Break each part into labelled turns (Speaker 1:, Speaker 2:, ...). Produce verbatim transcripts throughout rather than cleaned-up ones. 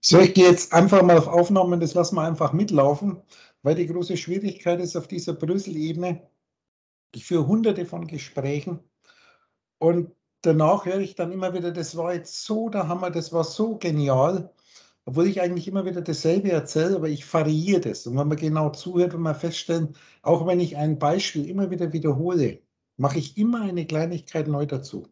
Speaker 1: So, ich gehe jetzt einfach mal auf Aufnahmen, das lassen wir einfach mitlaufen, weil die große Schwierigkeit ist auf dieser Brüssel-Ebene. Ich führe hunderte von Gesprächen und danach höre ich dann immer wieder, das war jetzt so der Hammer, das war so genial, obwohl ich eigentlich immer wieder dasselbe erzähle, aber ich variiere das. Und wenn man genau zuhört, wird man feststellen, auch wenn ich ein Beispiel immer wieder wiederhole, mache ich immer eine Kleinigkeit neu dazu.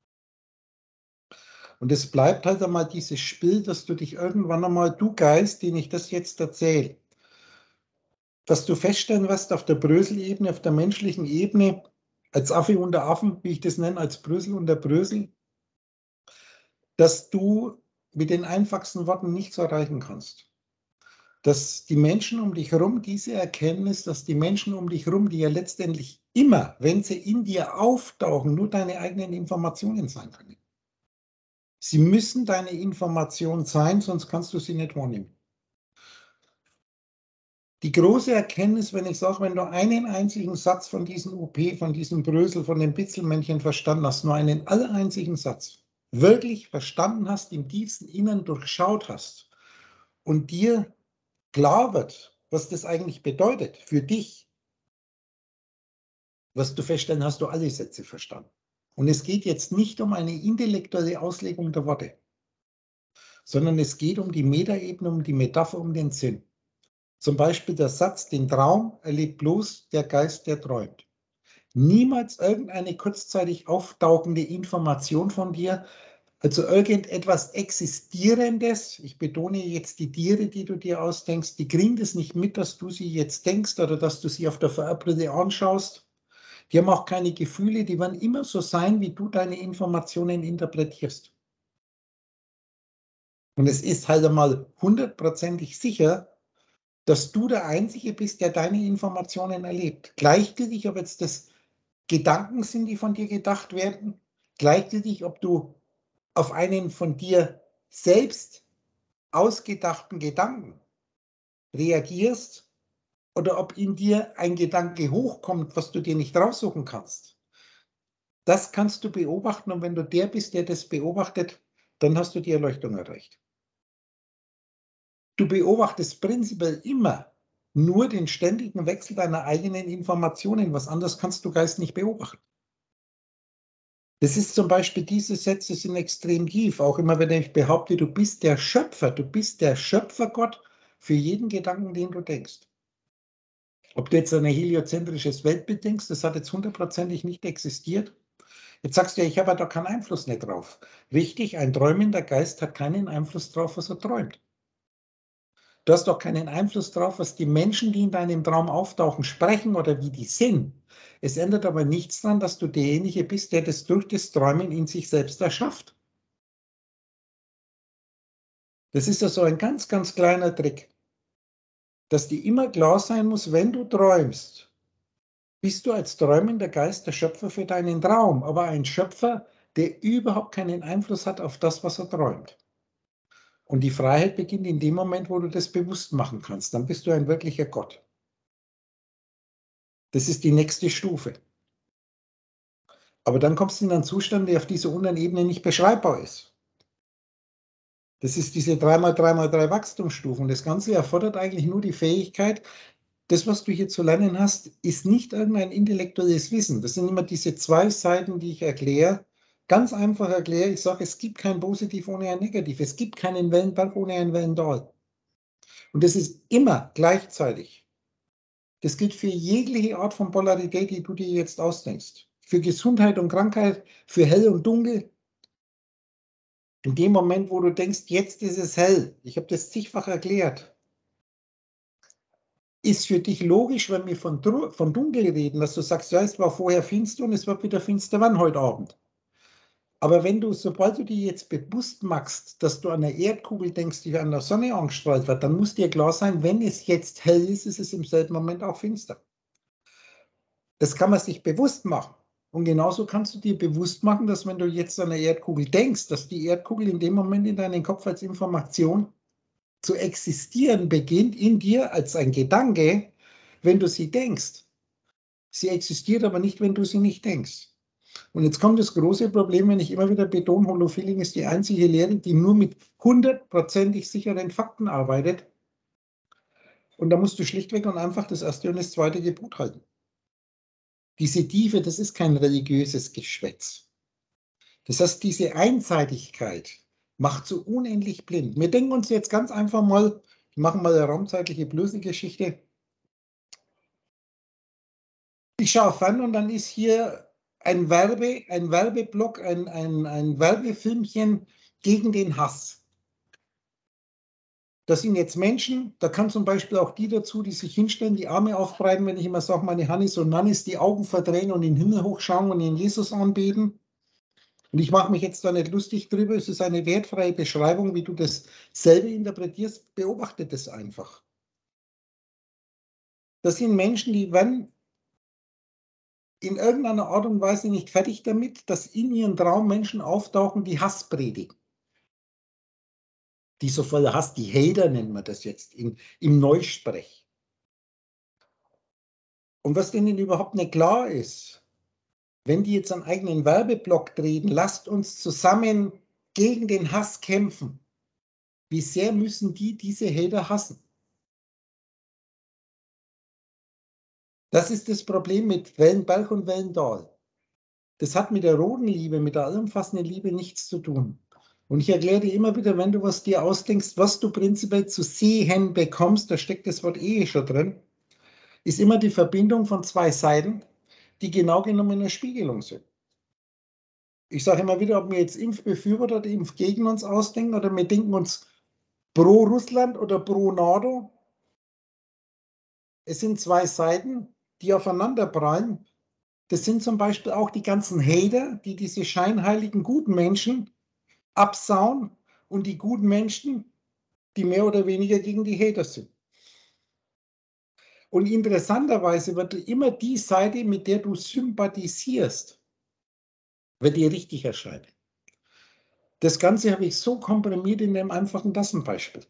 Speaker 1: Und es bleibt halt einmal dieses Spiel, dass du dich irgendwann einmal, du Geist, den ich das jetzt erzähle, dass du feststellen wirst auf der Brösel-Ebene, auf der menschlichen Ebene, als Affe unter Affen, wie ich das nenne, als Brösel unter Brösel, dass du mit den einfachsten Worten nichts erreichen kannst. Dass die Menschen um dich herum diese Erkenntnis, dass die Menschen um dich herum, die ja letztendlich immer, wenn sie in dir auftauchen, nur deine eigenen Informationen sein können. Sie müssen deine Information sein, sonst kannst du sie nicht wahrnehmen. Die große Erkenntnis, wenn ich sage, wenn du einen einzigen Satz von diesem U P, von diesem Brösel, von dem Bitzelmännchen verstanden hast, nur einen allereinzigen Satz, wirklich verstanden hast, im tiefsten Innern durchschaut hast und dir klar wird, was das eigentlich bedeutet für dich, wirst du feststellen, hast du alle Sätze verstanden. Und es geht jetzt nicht um eine intellektuelle Auslegung der Worte, sondern es geht um die Metaebene, um die Metapher, um den Sinn. Zum Beispiel der Satz, den Traum erlebt bloß der Geist, der träumt. Niemals irgendeine kurzzeitig auftauchende Information von dir, also irgendetwas Existierendes. Ich betone jetzt die Tiere, die du dir ausdenkst, die kriegen das nicht mit, dass du sie jetzt denkst oder dass du sie auf der Farbbrille anschaust. Die haben auch keine Gefühle, die werden immer so sein, wie du deine Informationen interpretierst. Und es ist halt einmal hundertprozentig sicher, dass du der Einzige bist, der deine Informationen erlebt. Gleichgültig, ob jetzt das Gedanken sind, die von dir gedacht werden, gleichgültig, ob du auf einen von dir selbst ausgedachten Gedanken reagierst oder ob in dir ein Gedanke hochkommt, was du dir nicht raussuchen kannst. Das kannst du beobachten und wenn du der bist, der das beobachtet, dann hast du die Erleuchtung erreicht. Du beobachtest prinzipiell immer nur den ständigen Wechsel deiner eigenen Informationen. Was anderes kannst du Geist nicht beobachten. Das ist zum Beispiel, diese Sätze sind extrem tief. Auch immer, wenn ich behaupte, du bist der Schöpfer, du bist der Schöpfergott für jeden Gedanken, den du denkst. Ob du jetzt ein heliozentrisches Weltbild denkst, das hat jetzt hundertprozentig nicht existiert. Jetzt sagst du ja, ich habe da keinen Einfluss nicht drauf. Richtig, ein träumender Geist hat keinen Einfluss drauf, was er träumt. Du hast doch keinen Einfluss darauf, was die Menschen, die in deinem Traum auftauchen, sprechen oder wie die sind. Es ändert aber nichts daran, dass du derjenige bist, der das durch das Träumen in sich selbst erschafft. Das ist ja so ein ganz, ganz kleiner Trick, dass dir immer klar sein muss, wenn du träumst, bist du als träumender Geist der Schöpfer für deinen Traum, aber ein Schöpfer, der überhaupt keinen Einfluss hat auf das, was er träumt. Und die Freiheit beginnt in dem Moment, wo du das bewusst machen kannst. Dann bist du ein wirklicher Gott. Das ist die nächste Stufe. Aber dann kommst du in einen Zustand, der auf dieser unteren Ebene nicht beschreibbar ist. Das ist diese drei mal drei mal drei Wachstumsstufen. Das Ganze erfordert eigentlich nur die Fähigkeit, das, was du hier zu lernen hast, ist nicht irgendein intellektuelles Wissen. Das sind immer diese zwei Seiten, die ich erkläre. Ganz einfach erkläre, ich sage, es gibt kein Positiv ohne ein Negativ. Es gibt keinen Wellenberg ohne ein Wellental. Und das ist immer gleichzeitig. Das gilt für jegliche Art von Polarität, die du dir jetzt ausdenkst. Für Gesundheit und Krankheit, für hell und dunkel. In dem Moment, wo du denkst, jetzt ist es hell, ich habe das zigfach erklärt, ist für dich logisch, wenn wir von, von dunkel reden, dass du sagst, ja, es war vorher finster und es wird wieder finster werden heute Abend. Aber wenn du, sobald du dir jetzt bewusst machst, dass du an der Erdkugel denkst, die an der Sonne angestrahlt wird, dann muss dir klar sein, wenn es jetzt hell ist, ist es im selben Moment auch finster. Das kann man sich bewusst machen. Und genauso kannst du dir bewusst machen, dass wenn du jetzt an der Erdkugel denkst, dass die Erdkugel in dem Moment in deinem Kopf als Information zu existieren beginnt, in dir als ein Gedanke, wenn du sie denkst. Sie existiert aber nicht, wenn du sie nicht denkst. Und jetzt kommt das große Problem, wenn ich immer wieder betone, Holofeeling ist die einzige Lehre, die nur mit hundertprozentig sicheren Fakten arbeitet. Und da musst du schlichtweg und einfach das erste und das zweite Gebot halten. Diese Tiefe, das ist kein religiöses Geschwätz. Das heißt, diese Einseitigkeit macht so unendlich blind. Wir denken uns jetzt ganz einfach mal, wir machen mal eine raumzeitliche bloße Geschichte. Ich schaue fern und dann ist hier ein Werbe, ein Werbeblock, ein, ein, ein Werbefilmchen gegen den Hass. Das sind jetzt Menschen, da kann zum Beispiel auch die dazu, die sich hinstellen, die Arme aufbreiten, wenn ich immer sage, meine Hannis und Nannis, die Augen verdrehen und in den Himmel hochschauen und den Jesus anbeten. Und ich mache mich jetzt da nicht lustig drüber, es ist eine wertfreie Beschreibung, wie du das selber interpretierst, beobachte das einfach. Das sind Menschen, die werden in irgendeiner Art und Weise nicht fertig damit, dass in ihren Traum Menschen auftauchen, die Hass predigen. Die so voller Hass, die Hater nennt man das jetzt in, im Neusprech. Und was denen überhaupt nicht klar ist, wenn die jetzt einen eigenen Werbeblock drehen, lasst uns zusammen gegen den Hass kämpfen. Wie sehr müssen die diese Hater hassen? Das ist das Problem mit Wellenberg und Wellental. Das hat mit der roten Liebe, mit der allumfassenden Liebe nichts zu tun. Und ich erkläre dir immer wieder, wenn du was dir ausdenkst, was du prinzipiell zu sehen bekommst, da steckt das Wort Ehe schon drin, ist immer die Verbindung von zwei Seiten, die genau genommen eine Spiegelung sind. Ich sage immer wieder, ob wir jetzt Impfbefürworter oder Impfgegner uns ausdenken oder wir denken uns pro Russland oder pro NATO. Es sind zwei Seiten, die aufeinander prallen. Das sind zum Beispiel auch die ganzen Hater, die diese scheinheiligen guten Menschen absauen und die guten Menschen, die mehr oder weniger gegen die Hater sind. Und interessanterweise wird immer die Seite, mit der du sympathisierst, wird dir richtig erscheinen. Das Ganze habe ich so komprimiert in einem einfachen Tassenbeispiel.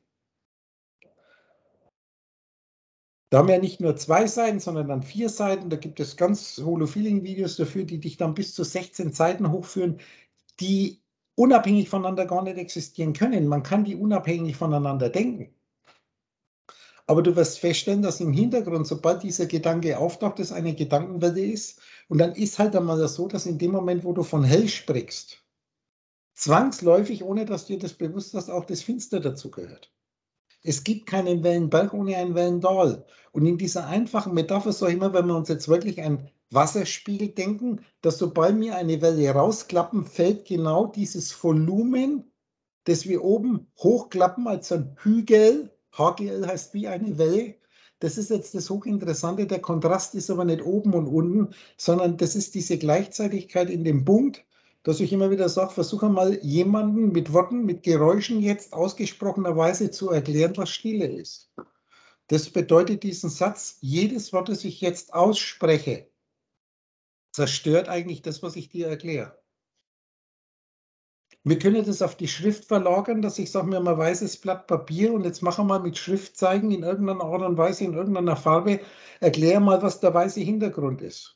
Speaker 1: Da haben wir nicht nur zwei Seiten, sondern dann vier Seiten. Da gibt es ganz Holofeeling-Videos dafür, die dich dann bis zu sechzehn Seiten hochführen, die unabhängig voneinander gar nicht existieren können. Man kann die unabhängig voneinander denken. Aber du wirst feststellen, dass im Hintergrund, sobald dieser Gedanke auftaucht, es eine Gedankenwelle ist. Und dann ist halt einmal so, dass in dem Moment, wo du von hell sprichst, zwangsläufig, ohne dass dir das bewusst ist, auch das Finster dazu gehört. Es gibt keinen Wellenberg ohne ein Wellental. Und in dieser einfachen Metapher sage ich immer, wenn wir uns jetzt wirklich ein Wasserspiegel denken, dass sobald wir eine Welle rausklappen, fällt genau dieses Volumen, das wir oben hochklappen als ein Hügel, H G L heißt wie eine Welle. Das ist jetzt das Hochinteressante. Der Kontrast ist aber nicht oben und unten, sondern das ist diese Gleichzeitigkeit in dem Punkt, dass ich immer wieder sage, versuche mal jemanden mit Worten, mit Geräuschen jetzt ausgesprochenerweise zu erklären, was Stille ist. Das bedeutet diesen Satz, jedes Wort, das ich jetzt ausspreche, zerstört eigentlich das, was ich dir erkläre. Wir können das auf die Schrift verlagern, dass ich sage mir mal weißes Blatt Papier und jetzt mache mal mit Schriftzeichen in irgendeiner Art und Weise, in irgendeiner Farbe, erkläre mal, was der weiße Hintergrund ist.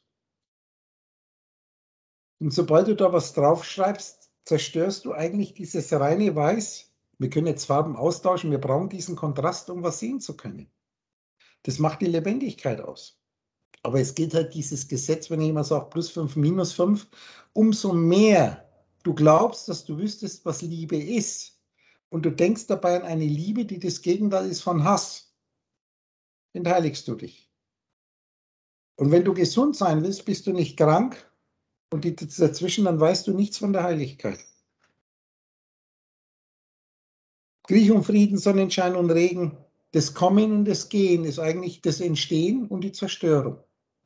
Speaker 1: Und sobald du da was draufschreibst, zerstörst du eigentlich dieses reine Weiß. Wir können jetzt Farben austauschen, wir brauchen diesen Kontrast, um was sehen zu können. Das macht die Lebendigkeit aus. Aber es gilt halt dieses Gesetz, wenn ich immer sage, plus fünf, minus fünf, umso mehr du glaubst, dass du wüsstest, was Liebe ist, und du denkst dabei an eine Liebe, die das Gegenteil ist von Hass, entheiligst du dich. Und wenn du gesund sein willst, bist du nicht krank, und die dazwischen, dann weißt du nichts von der Heiligkeit. Krieg und Frieden, Sonnenschein und Regen, das Kommen und das Gehen ist eigentlich das Entstehen und die Zerstörung.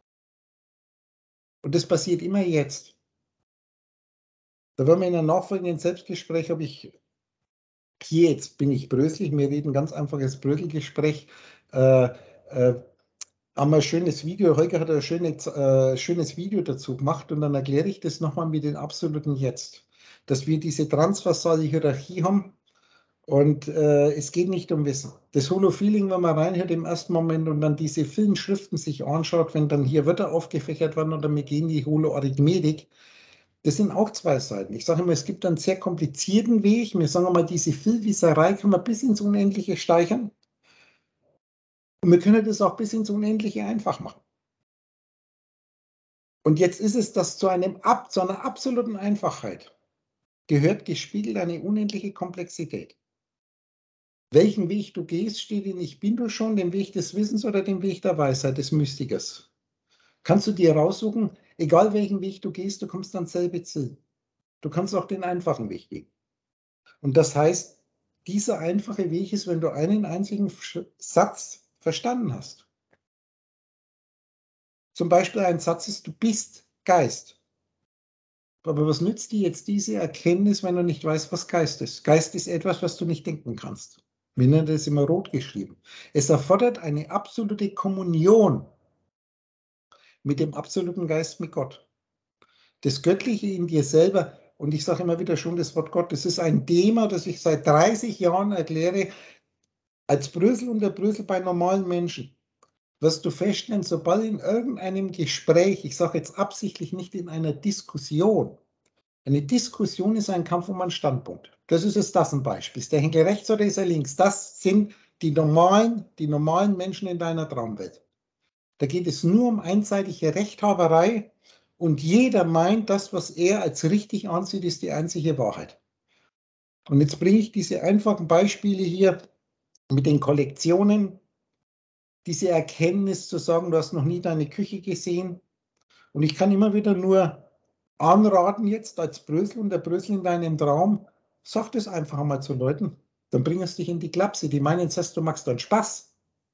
Speaker 1: Und das passiert immer jetzt. Da werden wir in einem nachfolgenden Selbstgespräch, habe ich hier, jetzt bin ich bröselig, wir reden ganz einfaches Brödelgespräch, äh, äh, haben wir ein schönes Video, Holger hat ein schönes, äh, schönes Video dazu gemacht und dann erkläre ich das nochmal mit den absoluten Jetzt, dass wir diese transversale Hierarchie haben und äh, es geht nicht um Wissen. Das Holofeeling, wenn man reinhört im ersten Moment und dann diese vielen Schriften sich anschaut, wenn dann hier Wörter aufgefächert werden oder wir gehen in die Holoarithmetik, Das sind auch zwei Seiten. Ich sage immer, es gibt einen sehr komplizierten Weg. Wir sagen mal, diese Vielwisserei kann man bis ins Unendliche steigern. Und wir können das auch bis ins Unendliche einfach machen. Und jetzt ist es, dass zu, einem, zu einer absoluten Einfachheit gehört gespiegelt eine unendliche Komplexität. Welchen Weg du gehst, steht in Ich bin du schon, den Weg des Wissens oder den Weg der Weisheit, des Mystikers. Kannst du dir raussuchen, egal welchen Weg du gehst, du kommst ans selbe Ziel. Du kannst auch den einfachen Weg gehen. Und das heißt, dieser einfache Weg ist, wenn du einen einzigen Satz verstanden hast. Zum Beispiel ein Satz ist, du bist Geist. Aber was nützt dir jetzt diese Erkenntnis, wenn du nicht weißt, was Geist ist? Geist ist etwas, was du nicht denken kannst. Wir nennen das immer rot geschrieben. Es erfordert eine absolute Kommunion mit dem absoluten Geist, mit Gott. Das Göttliche in dir selber, und ich sage immer wieder schon das Wort Gott, das ist ein Thema, das ich seit dreißig Jahren erkläre, als Brösel und der Brösel bei normalen Menschen. Wirst du feststellen, sobald in irgendeinem Gespräch, ich sage jetzt absichtlich nicht in einer Diskussion, eine Diskussion ist ein Kampf um einen Standpunkt. Das ist jetzt das ein Beispiel. Ist der Henkel rechts oder ist er links? Das sind die normalen, die normalen Menschen in deiner Traumwelt. Da geht es nur um einseitige Rechthaberei und jeder meint, das, was er als richtig ansieht, ist die einzige Wahrheit. Und jetzt bringe ich diese einfachen Beispiele hier mit den Kollektionen, diese Erkenntnis zu sagen, du hast noch nie deine Küche gesehen. Und ich kann immer wieder nur anraten, jetzt als Brösel und der Brösel in deinem Traum, sag das einfach einmal zu Leuten, dann bring es dich in die Klapse. Die meinen jetzt, du machst dann Spaß.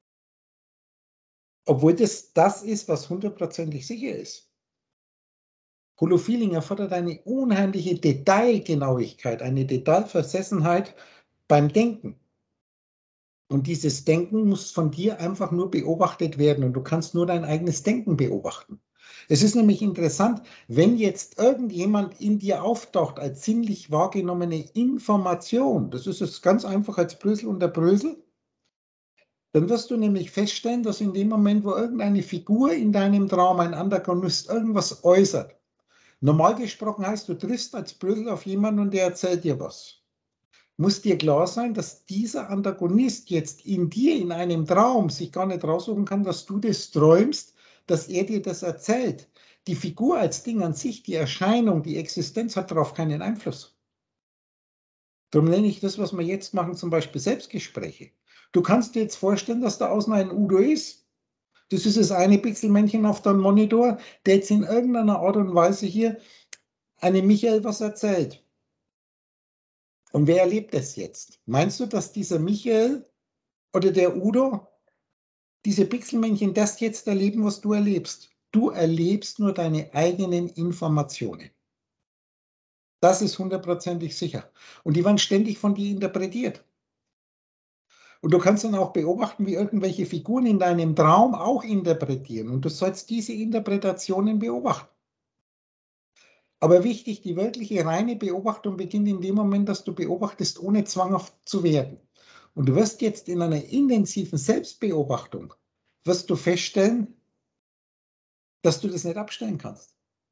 Speaker 1: Obwohl das das ist, was hundertprozentig sicher ist. Holofeeling erfordert eine unheimliche Detailgenauigkeit, eine Detailversessenheit beim Denken. Und dieses Denken muss von dir einfach nur beobachtet werden und du kannst nur dein eigenes Denken beobachten. Es ist nämlich interessant, wenn jetzt irgendjemand in dir auftaucht als sinnlich wahrgenommene Information, das ist es ganz einfach als Brösel und der Brösel, dann wirst du nämlich feststellen, dass in dem Moment, wo irgendeine Figur in deinem Traum, ein Antagonist, irgendwas äußert, normal gesprochen heißt, du triffst als Brösel auf jemanden und der erzählt dir was. Muss dir klar sein, dass dieser Antagonist jetzt in dir in einem Traum sich gar nicht raussuchen kann, dass du das träumst, dass er dir das erzählt. Die Figur als Ding an sich, die Erscheinung, die Existenz hat darauf keinen Einfluss. Darum nenne ich das, was wir jetzt machen, zum Beispiel Selbstgespräche. Du kannst dir jetzt vorstellen, dass da außen ein Udo ist. Das ist das eine Pixelmännchen auf deinem Monitor, der jetzt in irgendeiner Art und Weise hier einem Michael was erzählt. Und wer erlebt das jetzt? Meinst du, dass dieser Michael oder der Udo, diese Pixelmännchen, das jetzt erleben, was du erlebst? Du erlebst nur deine eigenen Informationen. Das ist hundertprozentig sicher. Und die werden ständig von dir interpretiert. Und du kannst dann auch beobachten, wie irgendwelche Figuren in deinem Traum auch interpretieren. Und du sollst diese Interpretationen beobachten. Aber wichtig, die wirkliche reine Beobachtung beginnt in dem Moment, dass du beobachtest, ohne zwanghaft zu werden. Und du wirst jetzt in einer intensiven Selbstbeobachtung, wirst du feststellen, dass du das nicht abstellen kannst.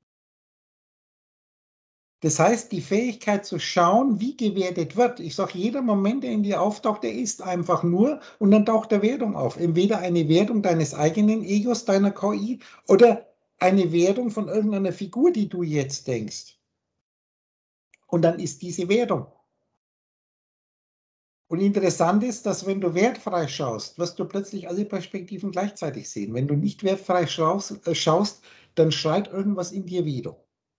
Speaker 1: Das heißt, die Fähigkeit zu schauen, wie gewertet wird. Ich sage, jeder Moment, der in dir auftaucht, der ist einfach nur und dann taucht der Wertung auf. Entweder eine Wertung deines eigenen Egos, deiner K I oder eine Wertung von irgendeiner Figur, die du jetzt denkst. Und dann ist diese Wertung. Und interessant ist, dass wenn du wertfrei schaust, wirst du plötzlich alle Perspektiven gleichzeitig sehen. Wenn du nicht wertfrei schaust, äh, schaust dann schreit irgendwas in dir wieder.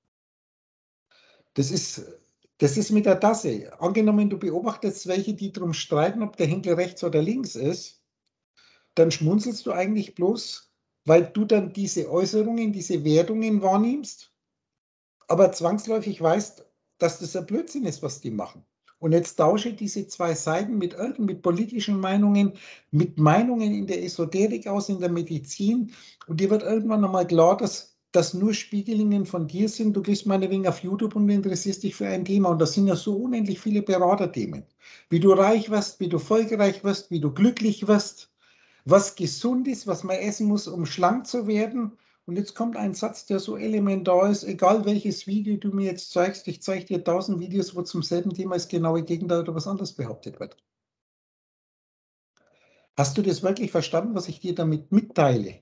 Speaker 1: Das ist, das ist mit der Tasse. Angenommen, du beobachtest welche, die darum streiten, ob der Henkel rechts oder links ist, dann schmunzelst du eigentlich bloß, weil du dann diese Äußerungen, diese Wertungen wahrnimmst, aber zwangsläufig weißt, dass das ein Blödsinn ist, was die machen. Und jetzt tausche diese zwei Seiten mit, mit politischen Meinungen, mit Meinungen in der Esoterik aus, in der Medizin. Und dir wird irgendwann einmal klar, dass das nur Spiegelungen von dir sind. Du gehst meinetwegen auf YouTube und interessierst dich für ein Thema. Und das sind ja so unendlich viele Beraterthemen. Wie du reich wirst, wie du erfolgreich wirst, wie du glücklich wirst, was gesund ist, was man essen muss, um schlank zu werden Und jetzt kommt ein Satz, der so elementar ist, egal welches Video du mir jetzt zeigst, ich zeige dir tausend Videos, wo zum selben Thema das genaue Gegenteil oder was anderes behauptet wird. Hast du das wirklich verstanden, was ich dir damit mitteile?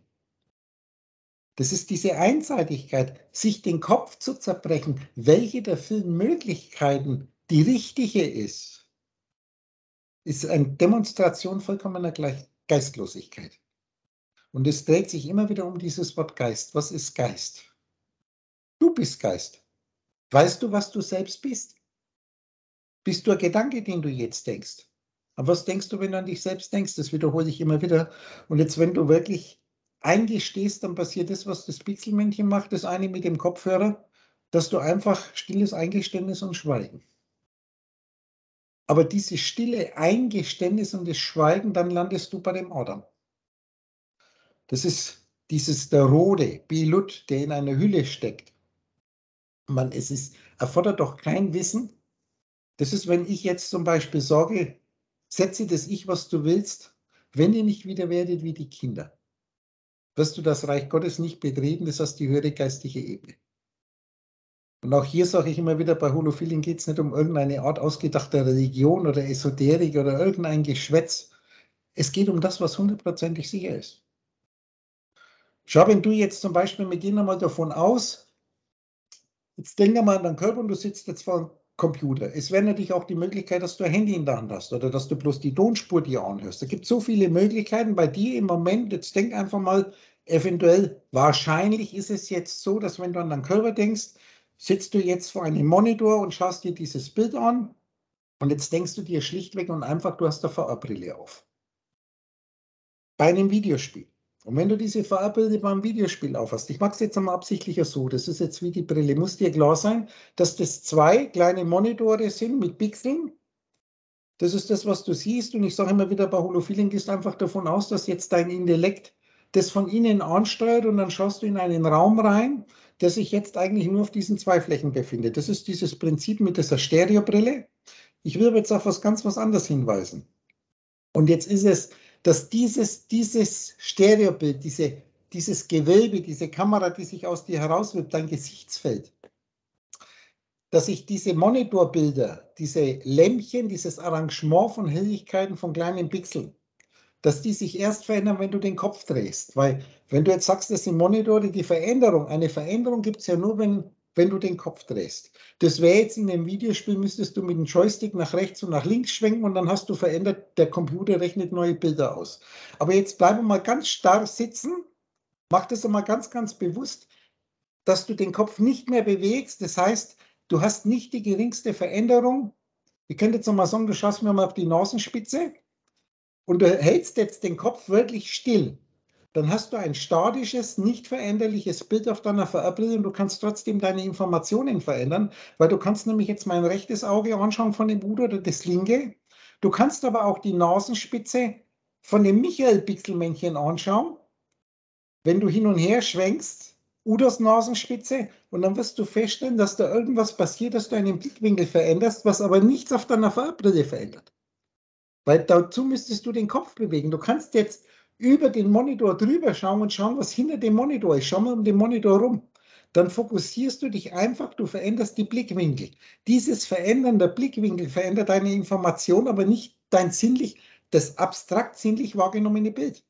Speaker 1: Das ist diese Einseitigkeit, sich den Kopf zu zerbrechen, welche der vielen Möglichkeiten die richtige ist, ist eine Demonstration vollkommener Gleich- Geistlosigkeit. Und es dreht sich immer wieder um dieses Wort Geist. Was ist Geist? Du bist Geist. Weißt du, was du selbst bist? Bist du ein Gedanke, den du jetzt denkst? Aber was denkst du, wenn du an dich selbst denkst? Das wiederhole ich immer wieder. Und jetzt, wenn du wirklich eingestehst, dann passiert das, was das Pixelmännchen macht, das eine mit dem Kopfhörer, dass du einfach stilles Eingeständnis und Schweigen. Aber diese stille Eingeständnis und das Schweigen, dann landest du bei dem Adam. Das ist dieses der Rode, Belut, der in einer Hülle steckt. Man, es ist, erfordert doch kein Wissen. Das ist, wenn ich jetzt zum Beispiel sage, setze das Ich, was du willst, wenn ihr nicht wieder werdet wie die Kinder, wirst du das Reich Gottes nicht betreten, das heißt die höhere geistliche Ebene. Und auch hier sage ich immer wieder, bei Holofeeling geht es nicht um irgendeine Art ausgedachter Religion oder Esoterik oder irgendein Geschwätz. Es geht um das, was hundertprozentig sicher ist. Schau, wenn du jetzt zum Beispiel, wir gehen einmal davon aus, jetzt denk einmal an deinen Körper und du sitzt jetzt vor einem Computer. Es wäre natürlich auch die Möglichkeit, dass du ein Handy in der Hand hast oder dass du bloß die Tonspur dir anhörst. Da gibt es so viele Möglichkeiten bei dir im Moment. Jetzt denk einfach mal, eventuell, wahrscheinlich ist es jetzt so, dass wenn du an deinen Körper denkst, sitzt du jetzt vor einem Monitor und schaust dir dieses Bild an und jetzt denkst du dir schlichtweg und einfach, du hast eine V R-Brille auf. Bei einem Videospiel. Und wenn du diese V R-Brille beim Videospiel aufhast, ich mache es jetzt einmal absichtlicher so, das ist jetzt wie die Brille, muss dir klar sein, dass das zwei kleine Monitore sind mit Pixeln. Das ist das, was du siehst. Und ich sage immer wieder, bei Holofeeling gehst einfach davon aus, dass jetzt dein Intellekt das von innen ansteuert und dann schaust du in einen Raum rein, der sich jetzt eigentlich nur auf diesen zwei Flächen befindet. Das ist dieses Prinzip mit dieser Stereobrille. Ich will aber jetzt auf was ganz was anderes hinweisen. Und jetzt ist es, dass dieses, dieses Stereobild, diese, dieses Gewölbe, diese Kamera, die sich aus dir herauswirbt, dein Gesichtsfeld, dass sich diese Monitorbilder, diese Lämpchen, dieses Arrangement von Helligkeiten von kleinen Pixeln, dass die sich erst verändern, wenn du den Kopf drehst. Weil wenn du jetzt sagst, das sind Monitore, die Veränderung, eine Veränderung gibt es ja nur, wenn, wenn du den Kopf drehst. Das wäre jetzt in dem Videospiel, müsstest du mit dem Joystick nach rechts und nach links schwenken und dann hast du verändert, der Computer rechnet neue Bilder aus. Aber jetzt bleibe mal ganz starr sitzen, mach das einmal ganz, ganz bewusst, dass du den Kopf nicht mehr bewegst. Das heißt, du hast nicht die geringste Veränderung. Ich könnte jetzt nochmal sagen, du schaust mir mal auf die Nasenspitze und du hältst jetzt den Kopf wirklich still. Dann hast du ein statisches, nicht veränderliches Bild auf deiner V R-Brille und du kannst trotzdem deine Informationen verändern, weil du kannst nämlich jetzt mein rechtes Auge anschauen von dem Bruder oder das linke. Du kannst aber auch die Nasenspitze von dem Michael-Pixelmännchen anschauen, wenn du hin und her schwenkst, Udos Nasenspitze, und dann wirst du feststellen, dass da irgendwas passiert, dass du einen Blickwinkel veränderst, was aber nichts auf deiner V R-Brille verändert. Weil dazu müsstest du den Kopf bewegen. Du kannst jetzt über den Monitor drüber schauen und schauen, was hinter dem Monitor ist. Schau mal um den Monitor rum. Dann fokussierst du dich einfach, du veränderst die Blickwinkel. Dieses Verändern der Blickwinkel verändert deine Information, aber nicht dein sinnlich, das abstrakt sinnlich wahrgenommene Bild.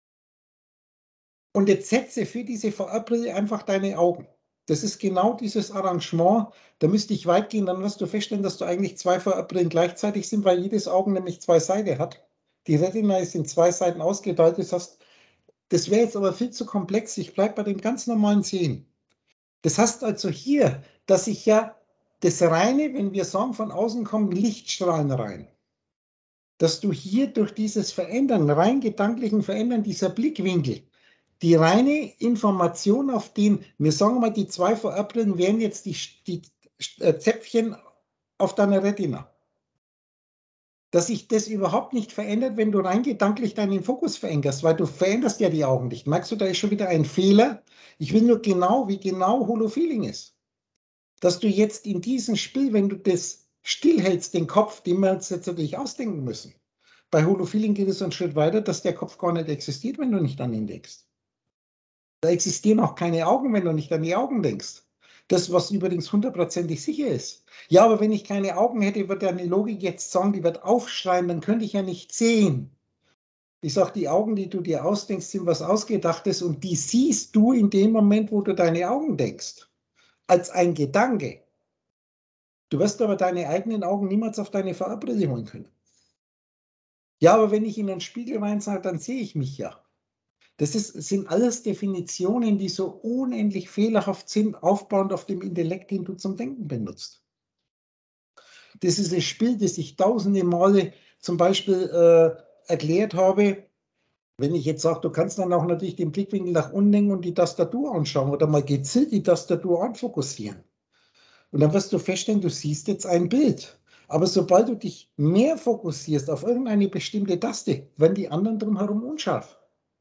Speaker 1: Und jetzt setze für diese V R-Brille einfach deine Augen. Das ist genau dieses Arrangement. Da müsste ich weit gehen, dann wirst du feststellen, dass du eigentlich zwei V R-Brillen gleichzeitig sind, weil jedes Auge nämlich zwei Seiten hat. Die Retina ist in zwei Seiten ausgeteilt. Das heißt, das wäre jetzt aber viel zu komplex. Ich bleibe bei dem ganz normalen Sehen. Das heißt also hier, dass ich ja das reine, wenn wir sagen, von außen kommen Lichtstrahlen rein, dass du hier durch dieses Verändern, rein gedanklichen Verändern dieser Blickwinkel, die reine Information auf den, wir sagen mal, die zwei V R-Brillen wären jetzt die, die Zäpfchen auf deiner Retina. Dass sich das überhaupt nicht verändert, wenn du rein gedanklich deinen Fokus veränderst, weil du veränderst ja die Augen nicht. Merkst du, da ist schon wieder ein Fehler? Ich will nur genau, wie genau Holofeeling ist. Dass du jetzt in diesem Spiel, wenn du das stillhältst, den Kopf, den wir uns jetzt natürlich ausdenken müssen. Bei Holofeeling geht es einen Schritt weiter, dass der Kopf gar nicht existiert, wenn du nicht an ihn denkst. Da existieren auch keine Augen, wenn du nicht an die Augen denkst. Das, was übrigens hundertprozentig sicher ist. Ja, aber wenn ich keine Augen hätte, wird deine Logik jetzt sagen, die wird aufschreien, dann könnte ich ja nicht sehen. Ich sage, die Augen, die du dir ausdenkst, sind was Ausgedachtes und die siehst du in dem Moment, wo du deine Augen denkst. Als ein Gedanke. Du wirst aber deine eigenen Augen niemals auf deine V R-Brille holen können. Ja, aber wenn ich in den Spiegel reinsage, dann sehe ich mich ja. Das ist, sind alles Definitionen, die so unendlich fehlerhaft sind, aufbauend auf dem Intellekt, den du zum Denken benutzt. Das ist ein Spiel, das ich tausende Male zum Beispiel äh, erklärt habe. Wenn ich jetzt sage, du kannst dann auch natürlich den Blickwinkel nach unten lenken und die Tastatur anschauen oder mal gezielt die Tastatur anfokussieren. Und dann wirst du feststellen, du siehst jetzt ein Bild. Aber sobald du dich mehr fokussierst auf irgendeine bestimmte Taste, werden die anderen drumherum unscharf.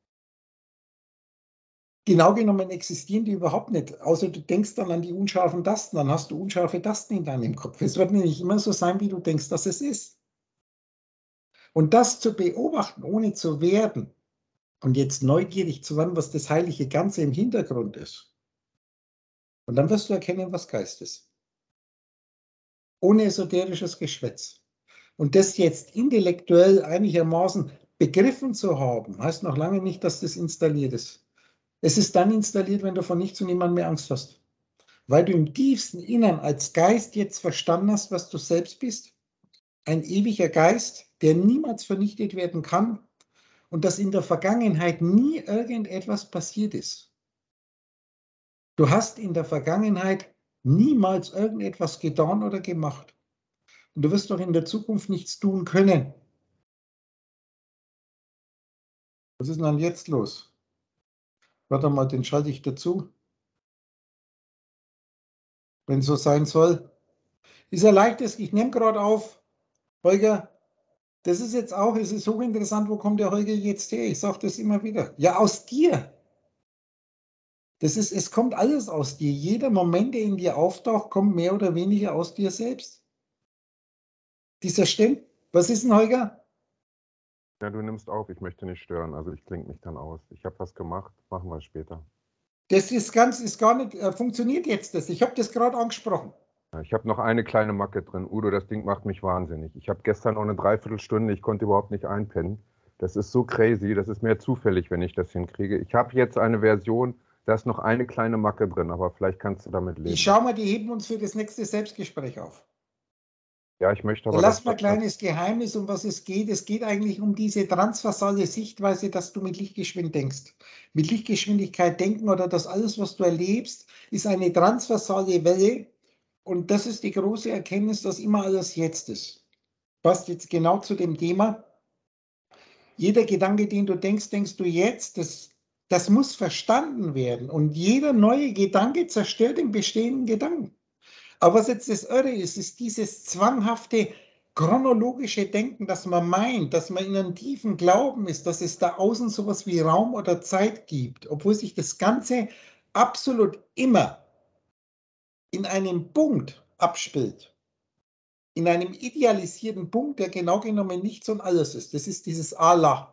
Speaker 1: Genau genommen existieren die überhaupt nicht, außer du denkst dann an die unscharfen Tasten, dann hast du unscharfe Tasten in deinem Kopf. Es wird nämlich immer so sein, wie du denkst, dass es ist. Und das zu beobachten, ohne zu werden und jetzt neugierig zu werden, was das heilige Ganze im Hintergrund ist. Und dann wirst du erkennen, was Geist ist. Ohne esoterisches Geschwätz. Und das jetzt intellektuell einigermaßen begriffen zu haben, heißt noch lange nicht, dass das installiert ist. Es ist dann installiert, wenn du von nichts und niemandem mehr Angst hast. Weil du im tiefsten Innern als Geist jetzt verstanden hast, was du selbst bist. Ein ewiger Geist, der niemals vernichtet werden kann und dass in der Vergangenheit nie irgendetwas passiert ist. Du hast in der Vergangenheit niemals irgendetwas getan oder gemacht. Und du wirst doch in der Zukunft nichts tun können. Was ist denn dann jetzt los? Warte mal, den schalte ich dazu. Wenn es so sein soll. Ist ja leichtes, ich nehme gerade auf. Holger, das ist jetzt auch, es ist hochinteressant, wo kommt der Holger jetzt her? Ich sage das immer wieder. Ja, aus dir. Das ist, es kommt alles aus dir. Jeder Moment, der in dir auftaucht, kommt mehr oder weniger aus dir selbst. Dieser Stimmt. Was ist denn, Holger?
Speaker 2: Ja, du nimmst auf, ich möchte nicht stören, also ich klinge mich dann aus. Ich habe was gemacht, machen wir später.
Speaker 1: Das ist ganz, ist gar nicht, äh, funktioniert jetzt das. Ich habe das gerade angesprochen.
Speaker 2: Ja, ich habe noch eine kleine Macke drin. Udo, das Ding macht mich wahnsinnig. Ich habe gestern noch eine Dreiviertelstunde, ich konnte überhaupt nicht einpennen. Das ist so crazy, das ist mehr zufällig, wenn ich das hinkriege. Ich habe jetzt eine Version, da ist noch eine kleine Macke drin, aber vielleicht kannst du damit leben.
Speaker 1: Ich schau mal, die heben uns für das nächste Selbstgespräch auf.
Speaker 2: Ja, ich möchte aber...
Speaker 1: Lass mal ein kleines Geheimnis, um was es geht. Es geht eigentlich um diese transversale Sichtweise, dass du mit Lichtgeschwindigkeit denkst. Mit Lichtgeschwindigkeit denken oder dass alles, was du erlebst, ist eine transversale Welle. Und das ist die große Erkenntnis, dass immer alles jetzt ist. Passt jetzt genau zu dem Thema. Jeder Gedanke, den du denkst, denkst du jetzt. Das, das muss verstanden werden. Und jeder neue Gedanke zerstört den bestehenden Gedanken. Aber was jetzt das Irre ist, ist dieses zwanghafte chronologische Denken, dass man meint, dass man in einem tiefen Glauben ist, dass es da außen sowas wie Raum oder Zeit gibt, obwohl sich das Ganze absolut immer in einem Punkt abspielt. In einem idealisierten Punkt, der genau genommen nichts und alles ist. Das ist dieses Allah.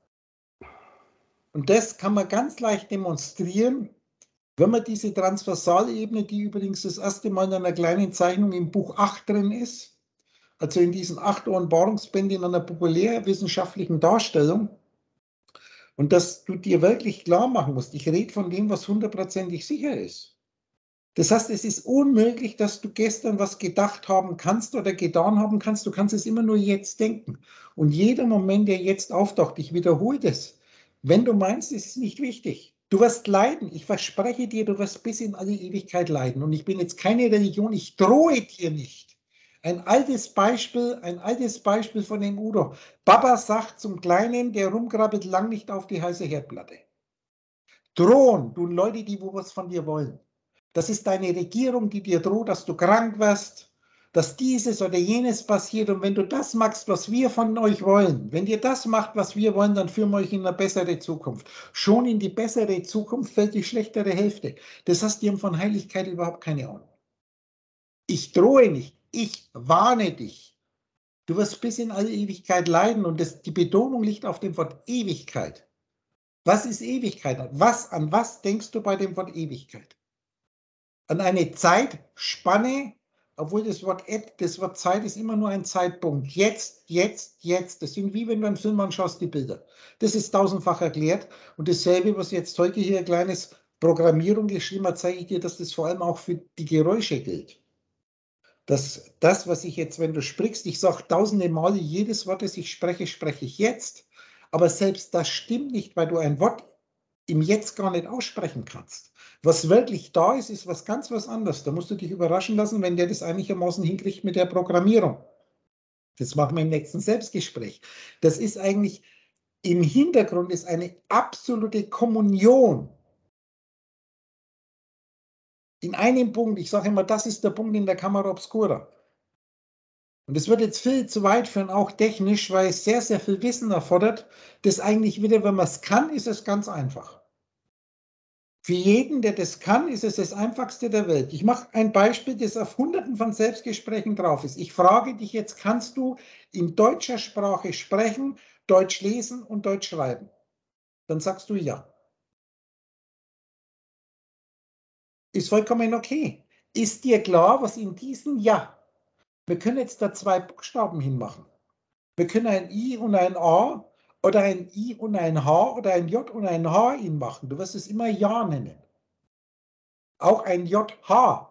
Speaker 1: Und das kann man ganz leicht demonstrieren, wenn man diese Transversalebene, die übrigens das erste Mal in einer kleinen Zeichnung im Buch acht drin ist, also in diesen acht Offenbarungsbänden in einer populärwissenschaftlichen Darstellung, und dass du dir wirklich klar machen musst, ich rede von dem, was hundertprozentig sicher ist. Das heißt, es ist unmöglich, dass du gestern was gedacht haben kannst oder getan haben kannst. Du kannst es immer nur jetzt denken. Und jeder Moment, der jetzt auftaucht, ich wiederhole das, wenn du meinst, es ist nicht wichtig. Du wirst leiden. Ich verspreche dir, du wirst bis in alle Ewigkeit leiden. Und ich bin jetzt keine Religion, ich drohe dir nicht. Ein altes Beispiel, ein altes Beispiel von dem Udo. Papa sagt zum Kleinen, der rumkrabbelt, lang nicht auf die heiße Herdplatte. Drohen, du Leute, die wo was von dir wollen. Das ist deine Regierung, die dir droht, dass du krank wirst, dass dieses oder jenes passiert. Und wenn du das machst, was wir von euch wollen, wenn ihr das macht, was wir wollen, dann führen wir euch in eine bessere Zukunft. Schon in die bessere Zukunft fällt die schlechtere Hälfte. Das heißt, die haben von Heiligkeit überhaupt keine Ahnung. Ich drohe nicht, ich warne dich. Du wirst bis in alle Ewigkeit leiden und das, die Betonung liegt auf dem Wort Ewigkeit. Was ist Ewigkeit? Was, an was denkst du bei dem Wort Ewigkeit? An eine Zeitspanne, obwohl das Wort, das Wort Zeit ist immer nur ein Zeitpunkt. Jetzt, jetzt, jetzt. Das sind wie wenn du einen Film anschaust, die Bilder. Das ist tausendfach erklärt. Und dasselbe, was jetzt heute hier ein kleines Programmierung geschrieben hat, zeige ich dir, dass das vor allem auch für die Geräusche gilt. Dass das, was ich jetzt, wenn du sprichst, ich sage tausende Male jedes Wort, das ich spreche, spreche ich jetzt. Aber selbst das stimmt nicht, weil du ein Wort im Jetzt gar nicht aussprechen kannst. Was wirklich da ist, ist was ganz was anderes. Da musst du dich überraschen lassen, wenn der das einigermaßen hinkriegt mit der Programmierung. Das machen wir im nächsten Selbstgespräch. Das ist eigentlich, im Hintergrund ist eine absolute Kommunion. In einem Punkt, ich sage immer, das ist der Punkt in der Camera Obscura. Und es wird jetzt viel zu weit führen, auch technisch, weil es sehr, sehr viel Wissen erfordert. Das eigentlich wieder, wenn man es kann, ist es ganz einfach. Für jeden, der das kann, ist es das Einfachste der Welt. Ich mache ein Beispiel, das auf Hunderten von Selbstgesprächen drauf ist. Ich frage dich jetzt, kannst du in deutscher Sprache sprechen, Deutsch lesen und Deutsch schreiben? Dann sagst du ja. Ist vollkommen okay. Ist dir klar, was in diesem Ja? Wir können jetzt da zwei Buchstaben hinmachen. Wir können ein I und ein A oder ein I und ein H oder ein J und ein H hinmachen. Du wirst es immer Ja nennen. Auch ein J H.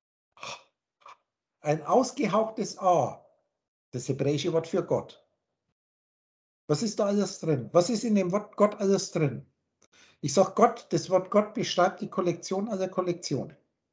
Speaker 1: Ein ausgehauchtes A. Das hebräische Wort für Gott. Was ist da alles drin? Was ist in dem Wort Gott alles drin? Ich sage Gott, das Wort Gott beschreibt die Kollektion aller Kollektionen.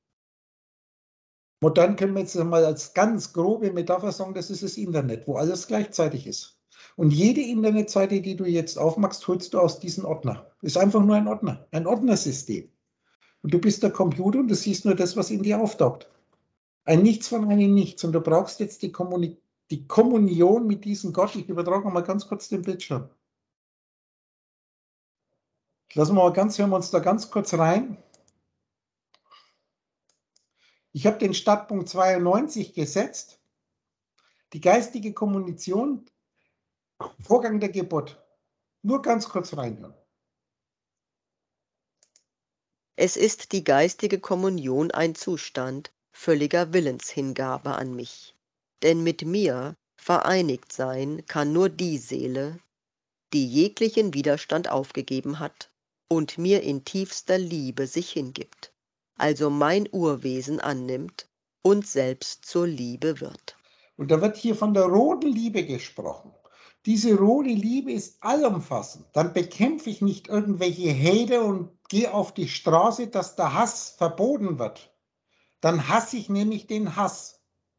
Speaker 1: Modern können wir jetzt mal als ganz grobe Metapher sagen, das ist das Internet, wo alles gleichzeitig ist. Und jede Internetseite, die du jetzt aufmachst, holst du aus diesem Ordner. Ist einfach nur ein Ordner, ein Ordnersystem. Und du bist der Computer und du siehst nur das, was in dir auftaucht. Ein Nichts von einem Nichts. Und du brauchst jetzt die, Kommuni die Kommunion mit diesem Gott. Ich übertrage mal ganz kurz den Bildschirm. Lassen wir mal ganz, hören wir uns da ganz kurz rein. Ich habe den Startpunkt zweiundneunzig gesetzt. Die geistige Kommunikation, Vorgang der Geburt. Nur ganz kurz reinhören.
Speaker 3: Es ist die geistige Kommunion ein Zustand völliger Willenshingabe an mich. Denn mit mir vereinigt sein kann nur die Seele, die jeglichen Widerstand aufgegeben hat und mir in tiefster Liebe sich hingibt, also mein Urwesen annimmt und selbst zur Liebe wird.
Speaker 1: Und da wird hier von der roten Liebe gesprochen. Diese rote Liebe ist allumfassend. Dann bekämpfe ich nicht irgendwelche Hater und gehe auf die Straße, dass der Hass verboten wird. Dann hasse ich nämlich den Hass.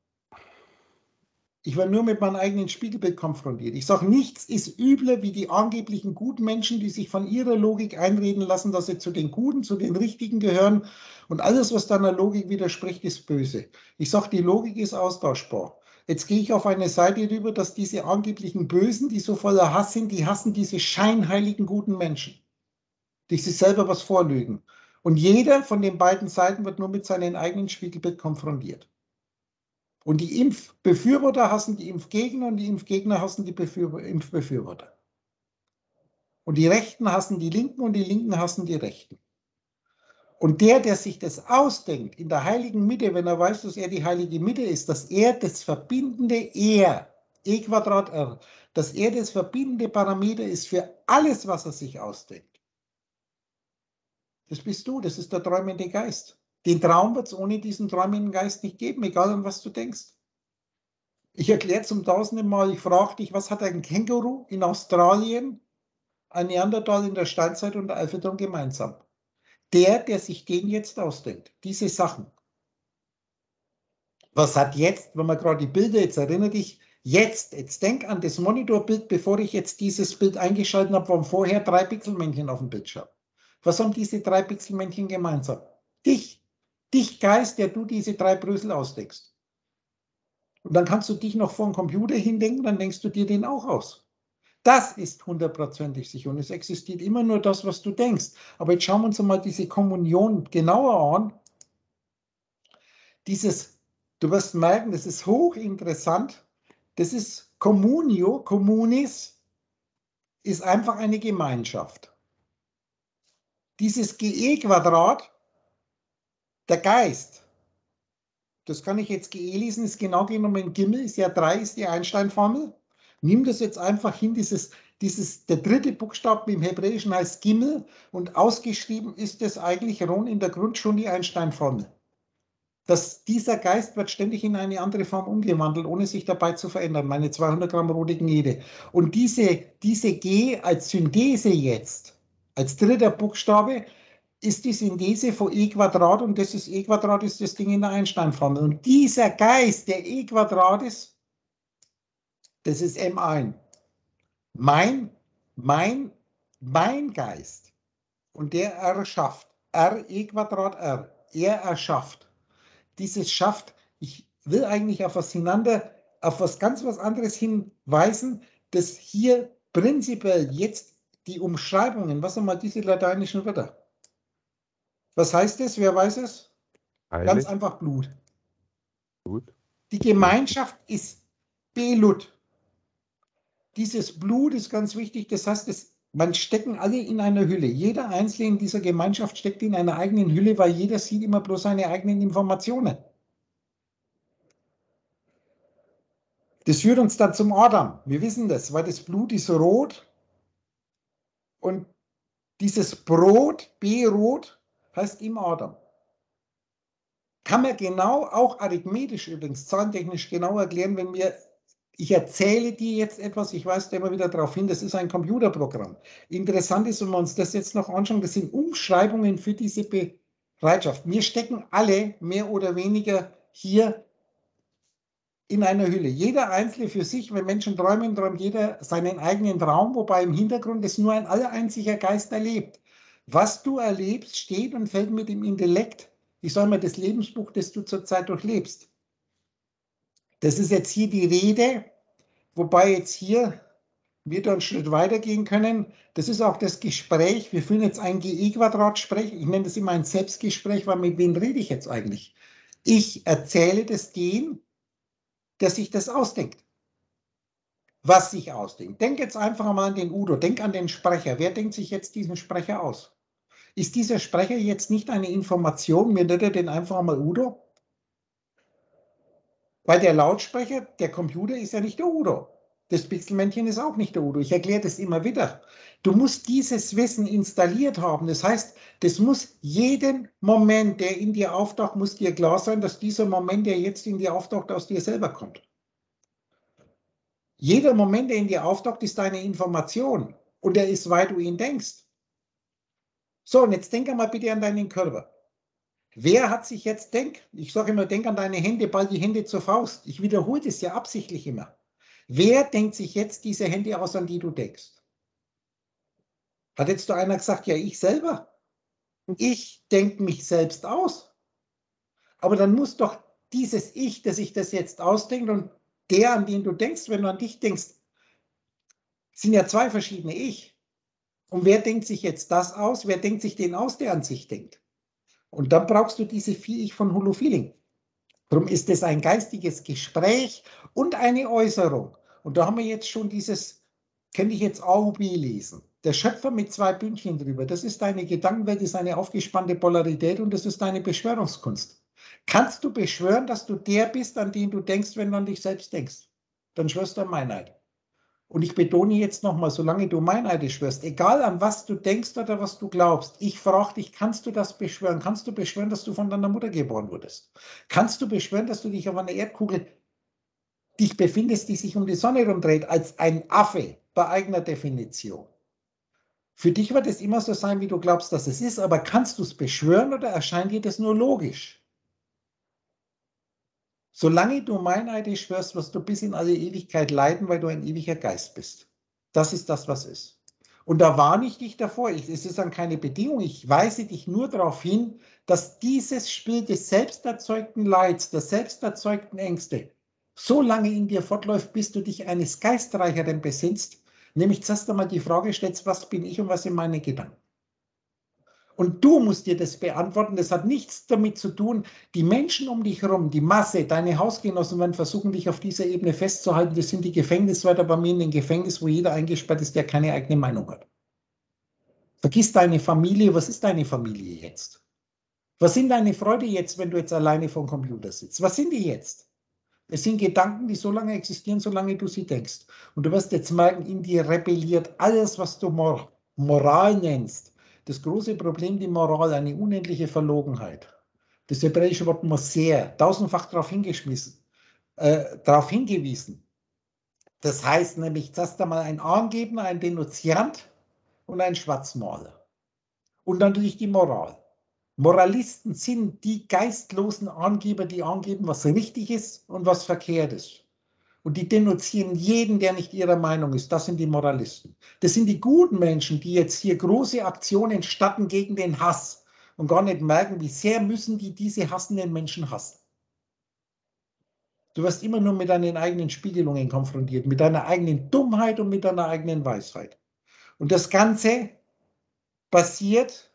Speaker 1: Ich war nur mit meinem eigenen Spiegelbild konfrontiert. Ich sage, nichts ist übler wie die angeblichen guten Menschen, die sich von ihrer Logik einreden lassen, dass sie zu den Guten, zu den Richtigen gehören. Und alles, was deiner Logik widerspricht, ist böse. Ich sage, die Logik ist austauschbar. Jetzt gehe ich auf eine Seite rüber, dass diese angeblichen Bösen, die so voller Hass sind, die hassen diese scheinheiligen guten Menschen, die sich selber was vorlügen. Und jeder von den beiden Seiten wird nur mit seinem eigenen Spiegelbild konfrontiert. Und die Impfbefürworter hassen die Impfgegner und die Impfgegner hassen die Befür- Impfbefürworter. Und die Rechten hassen die Linken und die Linken hassen die Rechten. Und der, der sich das ausdenkt, in der heiligen Mitte, wenn er weiß, dass er die heilige Mitte ist, dass er das verbindende Er, E Quadrat R, dass er das verbindende Parameter ist für alles, was er sich ausdenkt. Das bist du, das ist der träumende Geist. Den Traum wird es ohne diesen träumenden Geist nicht geben, egal an was du denkst. Ich erkläre zum tausenden Mal, ich frage dich, was hat ein Känguru in Australien, ein Neandertal in der Steinzeit und der Eiffelturm gemeinsam? Der, der sich den jetzt ausdenkt, diese Sachen. Was hat jetzt, wenn man gerade die Bilder, jetzt erinnere dich, jetzt, jetzt denk an das Monitorbild, bevor ich jetzt dieses Bild eingeschaltet habe, waren vorher drei Pixelmännchen auf dem Bildschirm. Was haben diese drei Pixelmännchen gemeinsam? Dich, dich Geist, der du diese drei Brösel ausdenkst. Und dann kannst du dich noch vor den Computer hindenken, dann denkst du dir den auch aus. Das ist hundertprozentig sicher und es existiert immer nur das, was du denkst. Aber jetzt schauen wir uns mal diese Kommunion genauer an. Dieses, du wirst merken, das ist hochinteressant. Das ist Communio, Communis, ist einfach eine Gemeinschaft. dieses Ge Quadrat, der Geist, das kann ich jetzt Ge lesen, ist genau genommen Gimmel, ist ja drei, ist die Einstein-Formel. Nimm das jetzt einfach hin, dieses, dieses, der dritte Buchstabe im Hebräischen heißt Gimmel und ausgeschrieben ist es eigentlich Ron in der Grundschule die Einstein-Formel. Dass dieser Geist wird ständig in eine andere Form umgewandelt, ohne sich dabei zu verändern. Meine zweihundert Gramm rote Gnede. Und diese, diese G als Synthese jetzt, als dritter Buchstabe, ist die Synthese von E Quadrat und das ist E Quadrat, ist das Ding in der Einstein-Formel. Und dieser Geist, der E Quadrat ist, das ist M eins. Mein, mein, mein Geist. Und der erschafft. R, E Quadrat, R. Er erschafft. Dieses schafft, ich will eigentlich auf was hinander, auf was ganz was anderes hinweisen, dass hier prinzipiell jetzt die Umschreibungen, was einmal diese lateinischen Wörter. Was heißt es? Wer weiß es?
Speaker 2: Heilig.
Speaker 1: Ganz einfach Blut.
Speaker 2: Gut.
Speaker 1: Die Gemeinschaft ist Blut. Dieses Blut ist ganz wichtig, das heißt, es, man stecken alle in einer Hülle. Jeder Einzelne in dieser Gemeinschaft steckt in einer eigenen Hülle, weil jeder sieht immer bloß seine eigenen Informationen. Das führt uns dann zum Adam. Wir wissen das, weil das Blut ist rot und dieses Brot, B-Rot, heißt im Adam. Kann man genau, auch arithmetisch übrigens, zahlentechnisch genau erklären, wenn wir, ich erzähle dir jetzt etwas, ich weise da immer wieder darauf hin, das ist ein Computerprogramm. Interessant ist, wenn wir uns das jetzt noch anschauen, das sind Umschreibungen für diese Bereitschaft. Wir stecken alle mehr oder weniger hier in einer Hülle. Jeder Einzelne für sich, wenn Menschen träumen, träumt jeder seinen eigenen Traum, wobei im Hintergrund es nur ein allereinziger Geist erlebt. Was du erlebst, steht und fällt mit dem Intellekt. Ich sage mal, das Lebensbuch, das du zurzeit durchlebst. Das ist jetzt hier die Rede, wobei jetzt hier wir da einen Schritt weitergehen können. Das ist auch das Gespräch. Wir führen jetzt ein Ge Quadrat-Sprech. Ich nenne das immer ein Selbstgespräch, weil mit wem rede ich jetzt eigentlich? Ich erzähle das dem, der sich das ausdenkt. Was sich ausdenkt. Denk jetzt einfach mal an den Udo, denk an den Sprecher. Wer denkt sich jetzt diesen Sprecher aus? Ist dieser Sprecher jetzt nicht eine Information? Mir nennt er den einfach mal Udo? Weil der Lautsprecher, der Computer ist ja nicht der Udo. Das Pixelmännchen ist auch nicht der Udo. Ich erkläre das immer wieder. Du musst dieses Wissen installiert haben. Das heißt, das muss jeden Moment, der in dir auftaucht, muss dir klar sein, dass dieser Moment, der jetzt in dir auftaucht, aus dir selber kommt. Jeder Moment, der in dir auftaucht, ist deine Information. Und er ist, weil du ihn denkst. So, und jetzt denk einmal bitte an deinen Körper. Wer hat sich jetzt, denk, ich sage immer, denk an deine Hände, ball die Hände zur Faust. Ich wiederhole das ja absichtlich immer. Wer denkt sich jetzt diese Hände aus, an die du denkst? Hat jetzt da einer gesagt, ja, ich selber? Ich denke mich selbst aus. Aber dann muss doch dieses Ich, das sich das jetzt ausdenkt und der, an den du denkst, wenn du an dich denkst, sind ja zwei verschiedene Ich. Und wer denkt sich jetzt das aus? Wer denkt sich den aus, der an sich denkt? Und dann brauchst du diese vier Ich von Holo-Feeling. Darum ist es ein geistiges Gespräch und eine Äußerung. Und da haben wir jetzt schon dieses, könnte ich jetzt A U B lesen. Der Schöpfer mit zwei Bündchen drüber. Das ist deine Gedankenwelt, das ist eine aufgespannte Polarität und das ist deine Beschwörungskunst. Kannst du beschwören, dass du der bist, an den du denkst, wenn du an dich selbst denkst? Dann schwörst du an Meineid. Und ich betone jetzt nochmal, solange du Meineide schwörst, egal an was du denkst oder was du glaubst, ich frage dich, kannst du das beschwören? Kannst du beschwören, dass du von deiner Mutter geboren wurdest? Kannst du beschwören, dass du dich auf einer Erdkugel dich befindest, die sich um die Sonne rumdreht, als ein Affe bei eigener Definition? Für dich wird es immer so sein, wie du glaubst, dass es ist, aber kannst du es beschwören oder erscheint dir das nur logisch? Solange du Meineide schwörst, wirst du bis in alle Ewigkeit leiden, weil du ein ewiger Geist bist. Das ist das, was ist. Und da warne ich dich davor. Ich, es ist dann keine Bedingung. Ich weise dich nur darauf hin, dass dieses Spiel des selbsterzeugten Leids, der selbsterzeugten Ängste so lange in dir fortläuft, bis du dich eines Geistreicheren besinnst, nämlich zuerst einmal die Frage stellst, was bin ich und was sind meine Gedanken? Und du musst dir das beantworten. Das hat nichts damit zu tun, die Menschen um dich herum, die Masse, deine Hausgenossen werden versuchen, dich auf dieser Ebene festzuhalten. Das sind die Gefängniswärter bei mir in den Gefängnis, wo jeder eingesperrt ist, der keine eigene Meinung hat. Vergiss deine Familie. Was ist deine Familie jetzt? Was sind deine Freude jetzt, wenn du jetzt alleine vor dem Computer sitzt? Was sind die jetzt? Es sind Gedanken, die so lange existieren, solange du sie denkst. Und du wirst jetzt merken, in dir rebelliert alles, was du Mor Moral nennst. Das große Problem, die Moral, eine unendliche Verlogenheit. Das hebräische Wort Moser, tausendfach darauf hingeschmissen, äh, darauf hingewiesen. Das heißt nämlich zuerst einmal ein Angeber, ein Denunziant und ein Schwarzmaler. Und dann natürlich die Moral. Moralisten sind die geistlosen Angeber, die angeben, was richtig ist und was verkehrt ist. Und die denunzieren jeden, der nicht ihrer Meinung ist. Das sind die Moralisten. Das sind die guten Menschen, die jetzt hier große Aktionen statten gegen den Hass und gar nicht merken, wie sehr müssen die diese hassenden Menschen hassen. Du wirst immer nur mit deinen eigenen Spiegelungen konfrontiert, mit deiner eigenen Dummheit und mit deiner eigenen Weisheit. Und das Ganze passiert,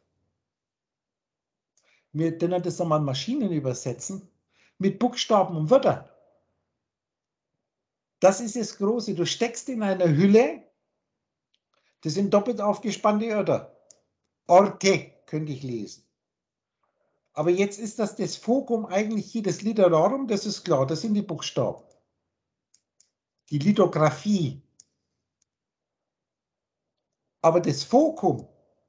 Speaker 1: wir können das einmal Maschinen übersetzen, mit Buchstaben und Wörtern. Das ist das Große. Du steckst in einer Hülle, das sind doppelt aufgespannte Wörter. Orte könnte ich lesen. Aber jetzt ist das das Fokum eigentlich hier, das Literarum, das ist klar, das sind die Buchstaben. Die Lithografie. Aber das Fokum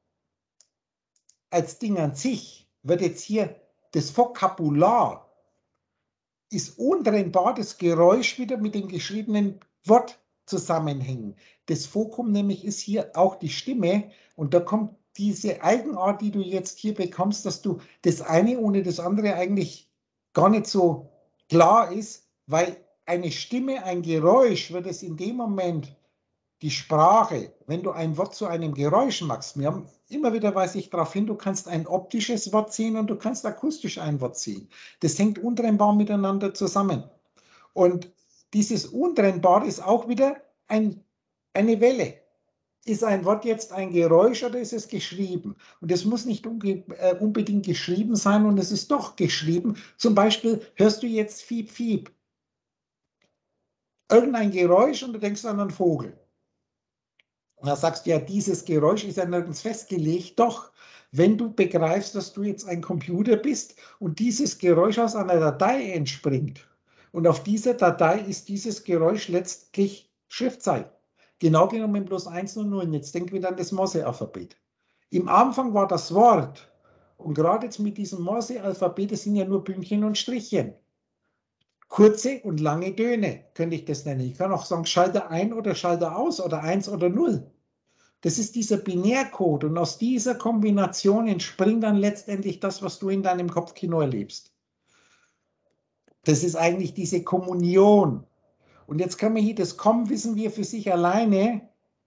Speaker 1: als Ding an sich wird jetzt hier, das Vokabular ist untrennbar das Geräusch wieder mit dem geschriebenen Wort zusammenhängen. Das Fokum nämlich ist hier auch die Stimme und da kommt diese Eigenart, die du jetzt hier bekommst, dass du das eine ohne das andere eigentlich gar nicht so klar ist, weil eine Stimme, ein Geräusch wird es in dem Moment, die Sprache, wenn du ein Wort zu einem Geräusch machst, wir haben immer wieder, weise ich darauf hin, du kannst ein optisches Wort sehen und du kannst akustisch ein Wort sehen. Das hängt untrennbar miteinander zusammen. Und dieses Untrennbare ist auch wieder ein, eine Welle. Ist ein Wort jetzt ein Geräusch oder ist es geschrieben? Und es muss nicht äh, unbedingt geschrieben sein und es ist doch geschrieben. Zum Beispiel hörst du jetzt Fiep, Fiep. Irgendein Geräusch und du denkst an einen Vogel. Und da sagst du ja, dieses Geräusch ist ja nirgends festgelegt. Doch, wenn du begreifst, dass du jetzt ein Computer bist und dieses Geräusch aus einer Datei entspringt und auf dieser Datei ist dieses Geräusch letztlich Schriftzeichen. Genau genommen bloß eins und null. Jetzt denk wieder an das Morse-Alphabet. Im Anfang war das Wort und gerade jetzt mit diesem Morse-Alphabet, das sind ja nur Pünktchen und Strichchen. Kurze und lange Töne, könnte ich das nennen. Ich kann auch sagen, Schalter ein oder Schalter aus oder eins oder null. Das ist dieser Binärcode und aus dieser Kombination entspringt dann letztendlich das, was du in deinem Kopfkino erlebst. Das ist eigentlich diese Kommunion. Und jetzt kann man hier, das Kommen wissen wir für sich alleine.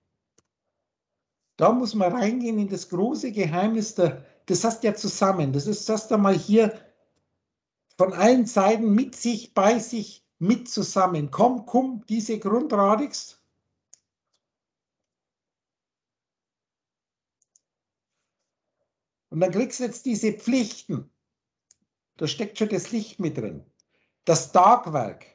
Speaker 1: Da muss man reingehen in das große Geheimnis, der, das hast ja zusammen. Das ist das einmal hier von allen Seiten mit sich, bei sich, mit zusammen. Komm, komm, diese Grundradix. Und dann kriegst du jetzt diese Pflichten. Da steckt schon das Licht mit drin. Das Tagwerk.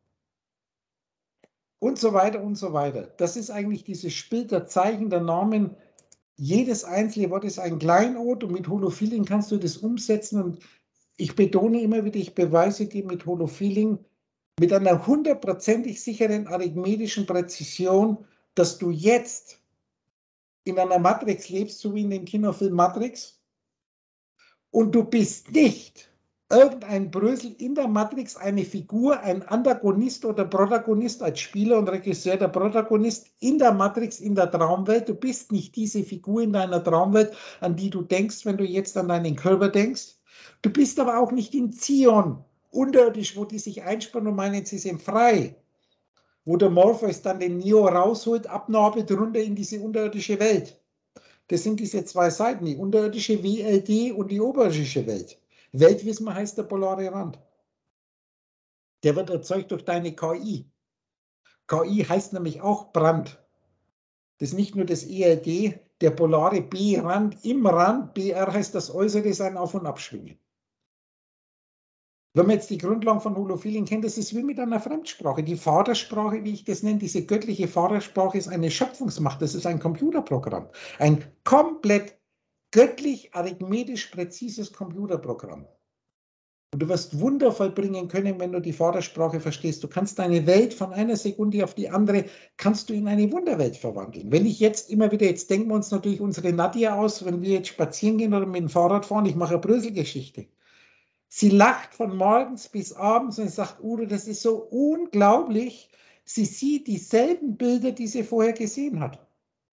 Speaker 1: Und so weiter und so weiter. Das ist eigentlich dieses Spiel der Zeichen, der Namen. Jedes einzelne Wort ist ein Kleinod und mit Holofeeling kannst du das umsetzen. Und ich betone immer wieder, ich beweise dir mit Holofeeling mit einer hundertprozentig sicheren arithmetischen Präzision, dass du jetzt in einer Matrix lebst, so wie in dem Kinofilm Matrix. Und du bist nicht irgendein Brösel in der Matrix, eine Figur, ein Antagonist oder Protagonist als Spieler und Regisseur, der Protagonist in der Matrix, in der Traumwelt. Du bist nicht diese Figur in deiner Traumwelt, an die du denkst, wenn du jetzt an deinen Körper denkst. Du bist aber auch nicht in Zion, unterirdisch, wo die sich einspannen und meinen, sie sind frei. Wo der Morpheus dann den Neo rausholt, abnabelt, runter in diese unterirdische Welt. Das sind diese zwei Seiten, die unterirdische W L D und die oberirdische Welt. Weltwissen heißt der polare Rand. Der wird erzeugt durch deine K I. K I heißt nämlich auch Brand. Das ist nicht nur das E L D, der polare B-Rand im Rand. B R heißt das Äußere, sein Auf- und Abschwingen. Wenn man jetzt die Grundlagen von Holofeeling kennt, das ist wie mit einer Fremdsprache. Die Vatersprache, wie ich das nenne, diese göttliche Vatersprache ist eine Schöpfungsmacht. Das ist ein Computerprogramm. Ein komplett göttlich arithmetisch präzises Computerprogramm. Und du wirst Wunder vollbringen können, wenn du die Vatersprache verstehst. Du kannst deine Welt von einer Sekunde auf die andere, kannst du in eine Wunderwelt verwandeln. Wenn ich jetzt immer wieder, jetzt denken wir uns natürlich unsere Nadja aus, wenn wir jetzt spazieren gehen oder mit dem Fahrrad fahren, ich mache eine Bröselgeschichte. Sie lacht von morgens bis abends und sagt, Udo, das ist so unglaublich. Sie sieht dieselben Bilder, die sie vorher gesehen hat.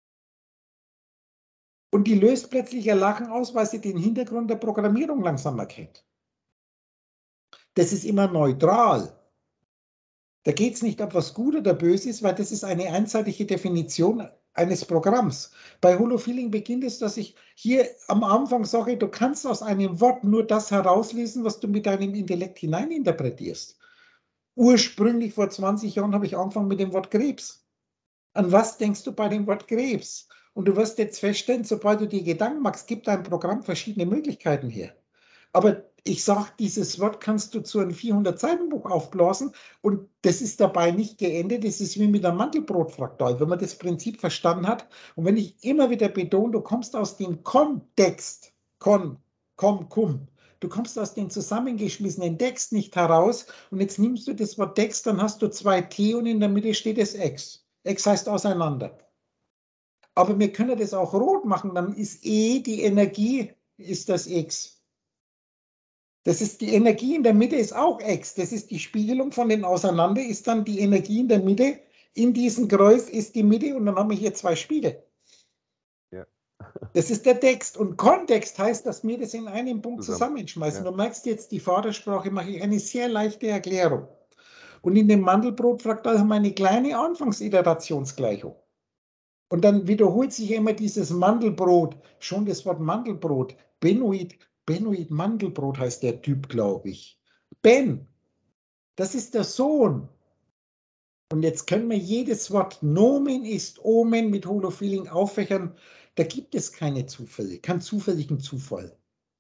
Speaker 1: Und die löst plötzlich ihr Lachen aus, weil sie den Hintergrund der Programmierung langsam erkennt. Das ist immer neutral. Da geht es nicht, ob was gut oder böse ist, weil das ist eine einseitige Definition eines Programms. Bei Holofeeling beginnt es, dass ich hier am Anfang sage, du kannst aus einem Wort nur das herauslesen, was du mit deinem Intellekt hineininterpretierst. Ursprünglich vor zwanzig Jahren habe ich angefangen mit dem Wort Krebs. An was denkst du bei dem Wort Krebs? Und du wirst jetzt feststellen, sobald du dir Gedanken machst, gibt dein Programm verschiedene Möglichkeiten her. Aber ich sage, dieses Wort kannst du zu einem vierhundert Seiten Buch aufblasen und das ist dabei nicht geendet. Das ist wie mit einem Mandelbrotfraktal, wenn man das Prinzip verstanden hat. Und wenn ich immer wieder betone, du kommst aus dem Kontext, kon, kom, kum, du kommst aus dem zusammengeschmissenen Text nicht heraus und jetzt nimmst du das Wort Text, dann hast du zwei T und in der Mitte steht das X. X heißt auseinander. Aber wir können das auch rot machen, dann ist E die Energie, ist das X. Das ist die Energie in der Mitte ist auch X. Das ist die Spiegelung von den Auseinander, ist dann die Energie in der Mitte. In diesem Kreuz ist die Mitte und dann haben wir hier zwei Spiegel.
Speaker 2: Ja.
Speaker 1: Das ist der Text. Und Kontext heißt, dass wir das in einem Punkt
Speaker 2: Zusammen.
Speaker 1: zusammenschmeißen.
Speaker 2: Ja.
Speaker 1: Du merkst jetzt, die Vatersprache mache ich eine sehr leichte Erklärung. Und in dem Mandelbrotfraktal haben wir eine kleine Anfangsiterationsgleichung. Und dann wiederholt sich immer dieses Mandelbrot, schon das Wort Mandelbrot, Benoit, Benoit Mandelbrot heißt der Typ, glaube ich. Ben, das ist der Sohn. Und jetzt können wir jedes Wort Nomen ist Omen mit Holofeeling auffächern. Da gibt es keine Zufälle, keinen zufälligen Zufall.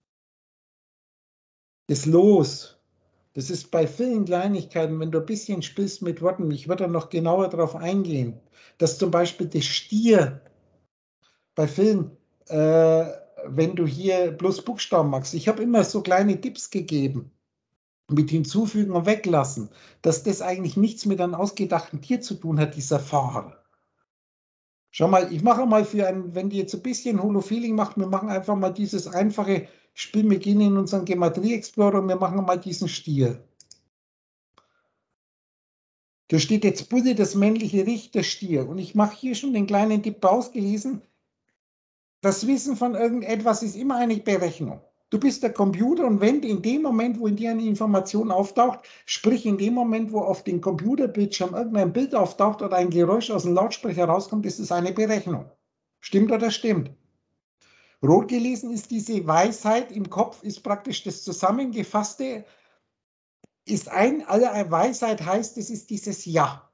Speaker 1: Das Los, das ist bei vielen Kleinigkeiten, wenn du ein bisschen spielst mit Worten, ich würde da noch genauer darauf eingehen, dass zum Beispiel das Stier bei vielen, äh, wenn du hier bloß Buchstaben machst, ich habe immer so kleine Tipps gegeben, mit hinzufügen und weglassen, dass das eigentlich nichts mit einem ausgedachten Tier zu tun hat, dieser Fahrer. Schau mal, ich mache mal für einen, wenn die jetzt ein bisschen Holofeeling macht, wir machen einfach mal dieses einfache Spiel, wir gehen in unseren Gematrie Explorer und wir machen mal diesen Stier. Da steht jetzt Bulle, das männliche Richter Stier. Und ich mache hier schon den kleinen Tipp ausgelesen. Das Wissen von irgendetwas ist immer eine Berechnung. Du bist der Computer und wenn in dem Moment, wo in dir eine Information auftaucht, sprich in dem Moment, wo auf dem Computerbildschirm irgendein Bild auftaucht oder ein Geräusch aus dem Lautsprecher rauskommt, ist es eine Berechnung. Stimmt oder stimmt? Rot gelesen ist diese Weisheit im Kopf, ist praktisch das Zusammengefasste, ist ein, alle Weisheit heißt, es ist dieses Ja.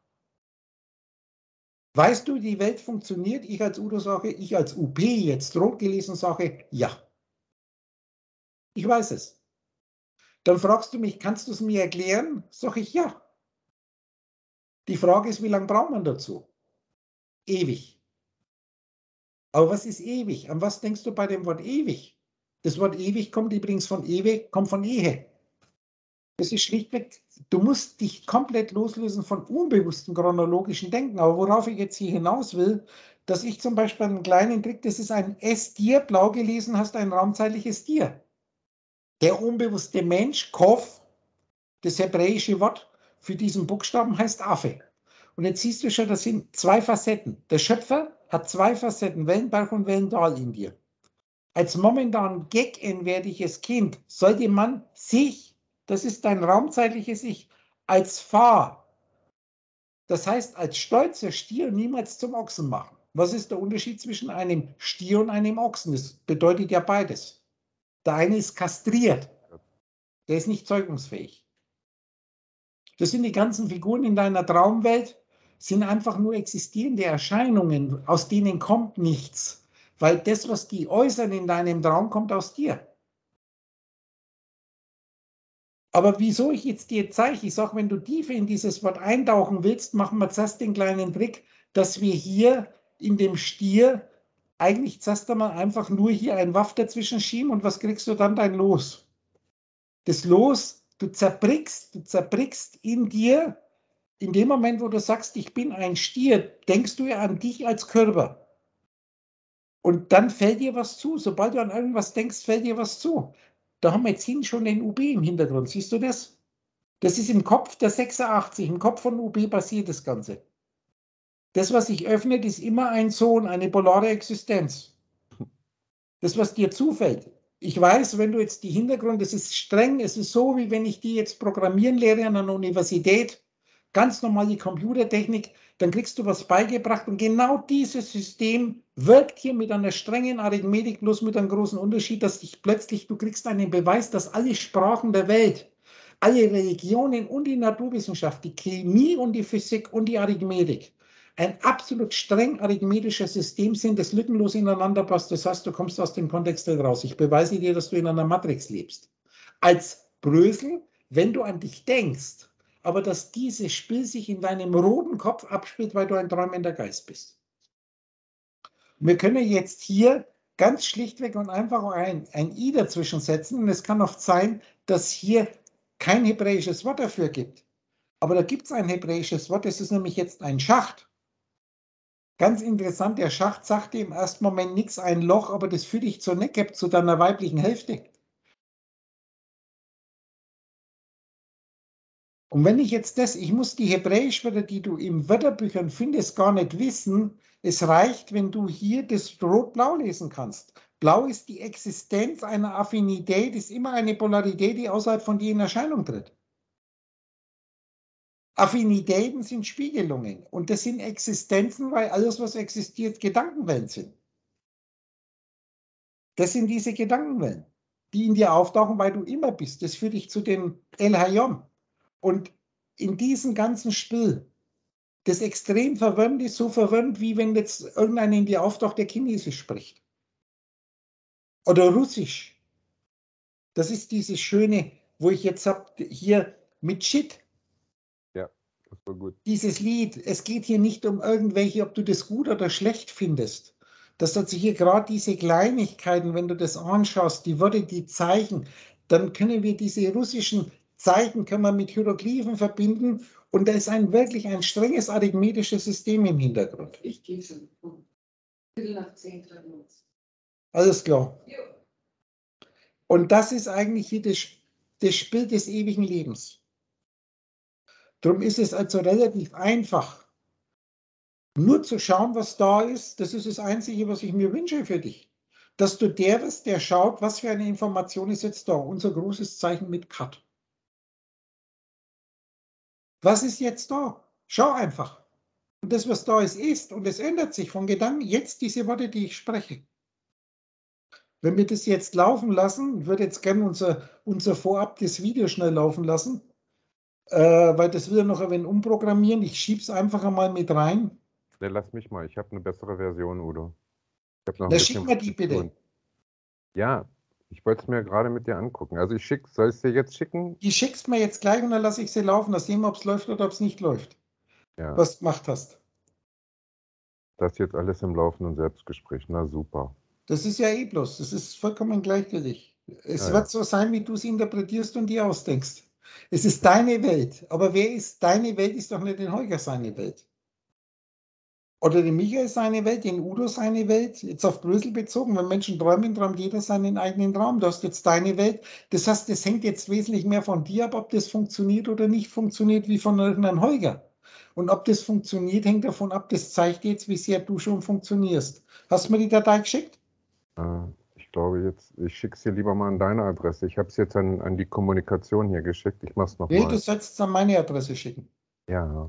Speaker 1: Weißt du, die Welt funktioniert? Ich als Udo sage, ich als U P jetzt rot gelesen sage, ja. Ich weiß es. Dann fragst du mich, kannst du es mir erklären? Sag ich ja. Die Frage ist, wie lange braucht man dazu? Ewig. Aber was ist ewig? An was denkst du bei dem Wort ewig? Das Wort ewig kommt übrigens von ewig, kommt von Ehe. Das ist schlichtweg, du musst dich komplett loslösen von unbewussten chronologischen Denken. Aber worauf ich jetzt hier hinaus will, dass ich zum Beispiel einen kleinen Trick, das ist ein S-Dir, blau gelesen hast, ein raumzeitliches Dir. Der unbewusste Mensch, Kof, das hebräische Wort für diesen Buchstaben heißt Affe. Und jetzt siehst du schon, das sind zwei Facetten. Der Schöpfer hat zwei Facetten, Wellenberg und Wellental in dir. Als momentan gegenwärtiges Kind sollte man sich, das ist dein raumzeitliches Ich, als Fahr, das heißt als stolzer Stier niemals zum Ochsen machen. Was ist der Unterschied zwischen einem Stier und einem Ochsen? Das bedeutet ja beides. Der eine ist kastriert, der ist nicht zeugungsfähig. Das sind die ganzen Figuren in deiner Traumwelt, sind einfach nur existierende Erscheinungen, aus denen kommt nichts. Weil das, was die äußern in deinem Traum, kommt aus dir. Aber wieso ich jetzt dir zeige, ich sage, wenn du tiefer in dieses Wort eintauchen willst, machen wir zuerst den kleinen Trick, dass wir hier in dem Stier eigentlich zuerst einmal einfach nur hier ein Waff dazwischen schieben und was kriegst du dann? Dein Los. Das Los, du zerbrickst, du zerbrickst in dir, in dem Moment, wo du sagst, ich bin ein Stier, denkst du ja an dich als Körper. Und dann fällt dir was zu. Sobald du an irgendwas denkst, fällt dir was zu. Da haben wir jetzt hin schon den U B im Hintergrund. Siehst du das? Das ist im Kopf der sechsundachtzig. Im Kopf von U B passiert das Ganze. Das, was sich öffnet, ist immer ein Sohn, eine polare Existenz. Das, was dir zufällt. Ich weiß, wenn du jetzt die Hintergrund, das ist streng, es ist so, wie wenn ich die jetzt programmieren lehre an einer Universität, ganz normal die Computertechnik, dann kriegst du was beigebracht und genau dieses System wirkt hier mit einer strengen Arithmetik, bloß mit einem großen Unterschied, dass dich plötzlich, du kriegst einen Beweis, dass alle Sprachen der Welt, alle Religionen und die Naturwissenschaft, die Chemie und die Physik und die Arithmetik ein absolut streng arithmetisches System sind, das lückenlos ineinander passt. Das heißt, du kommst aus dem Kontext raus. Ich beweise dir, dass du in einer Matrix lebst. Als Brösel, wenn du an dich denkst, aber dass dieses Spiel sich in deinem roten Kopf abspielt, weil du ein träumender Geist bist. Wir können jetzt hier ganz schlichtweg und einfach ein, ein I dazwischen setzen. Und es kann oft sein, dass hier kein hebräisches Wort dafür gibt. Aber da gibt es ein hebräisches Wort, das ist nämlich jetzt ein Schacht. Ganz interessant, der Schacht sagte im ersten Moment nichts, ein Loch, aber das führt dich zur Nekeb, zu deiner weiblichen Hälfte. Und wenn ich jetzt das, ich muss die Hebräischwörter, die du im Wörterbüchern findest, gar nicht wissen. Es reicht, wenn du hier das Rot-Blau lesen kannst. Blau ist die Existenz einer Affinität, ist immer eine Polarität, die außerhalb von dir in Erscheinung tritt. Affinitäten sind Spiegelungen und das sind Existenzen, weil alles, was existiert, Gedankenwellen sind. Das sind diese Gedankenwellen, die in dir auftauchen, weil du immer bist. Das führt dich zu dem El Hayom. Und in diesem ganzen Spiel, das extrem verwirrend ist, so verwirrend, wie wenn jetzt irgendeiner in dir auftaucht, der Chinesisch spricht. Oder Russisch. Das ist dieses Schöne, wo ich jetzt habe, hier mit Shit.
Speaker 2: Ja, das war gut.
Speaker 1: Dieses Lied, es geht hier nicht um irgendwelche, ob du das gut oder schlecht findest. Das hat sich hier gerade diese Kleinigkeiten, wenn du das anschaust, die Worte, die Zeichen, dann können wir diese russischen Zeichen können wir mit Hieroglyphen verbinden und da ist ein wirklich ein strenges arithmetisches System im Hintergrund.
Speaker 4: Ich gehe schon. Viertel nach zehn treffen wir uns.
Speaker 1: Alles klar.
Speaker 4: Ja.
Speaker 1: Und das ist eigentlich hier das, das Spiel des ewigen Lebens. Darum ist es also relativ einfach, nur zu schauen, was da ist. Das ist das Einzige, was ich mir wünsche für dich. Dass du der bist, der schaut, was für eine Information ist jetzt da. Unser großes Zeichen mit Cut. Was ist jetzt da? Schau einfach. Und das, was da ist, ist. Und es ändert sich von Gedanken. Jetzt diese Worte, die ich spreche. Wenn wir das jetzt laufen lassen, ich würde jetzt gerne unser, unser Vorab das Video schnell laufen lassen, äh, weil das will ja noch ein wenig umprogrammieren. Ich schiebe es einfach einmal mit rein.
Speaker 2: Ne, lass mich mal, ich habe eine bessere Version, Udo. Ich habe noch ein
Speaker 1: Na,
Speaker 2: bisschen
Speaker 1: schick mir
Speaker 2: was
Speaker 1: die
Speaker 2: zu
Speaker 1: bitte.
Speaker 2: tun. Ja, ich wollte es mir gerade mit dir angucken. Also ich schicke, soll ich es dir jetzt schicken?
Speaker 1: Die schickst mir jetzt gleich und dann lasse ich sie laufen. Dann sehen wir, ob es läuft oder ob es nicht läuft.
Speaker 2: Ja,
Speaker 1: Was du gemacht hast.
Speaker 2: das jetzt alles im laufenden Selbstgespräch. Na super.
Speaker 1: Das ist ja eh bloß. Das ist vollkommen gleichgültig. Es
Speaker 2: Ja,
Speaker 1: wird
Speaker 2: ja.
Speaker 1: so sein, wie du es interpretierst und dir ausdenkst. Es ist deine Welt. Aber wer ist deine Welt, ist doch nicht den Holger seine Welt. Oder den Michael seine Welt, den Udo seine Welt, jetzt auf Brüssel bezogen. Wenn Menschen träumen, träumt jeder seinen eigenen Traum. Du hast jetzt deine Welt. Das heißt, das hängt jetzt wesentlich mehr von dir ab, ob das funktioniert oder nicht funktioniert, wie von irgendeinem Holger. Und ob das funktioniert, hängt davon ab, das zeigt jetzt, wie sehr du schon funktionierst. Hast du mir die Datei geschickt?
Speaker 2: Äh, ich glaube jetzt, ich schicke es dir lieber mal an deine Adresse. Ich habe es jetzt an, an die Kommunikation hier geschickt. Ich mache es
Speaker 1: Nee, du
Speaker 2: nochmal.
Speaker 1: sollst es an meine Adresse schicken.
Speaker 2: Ja.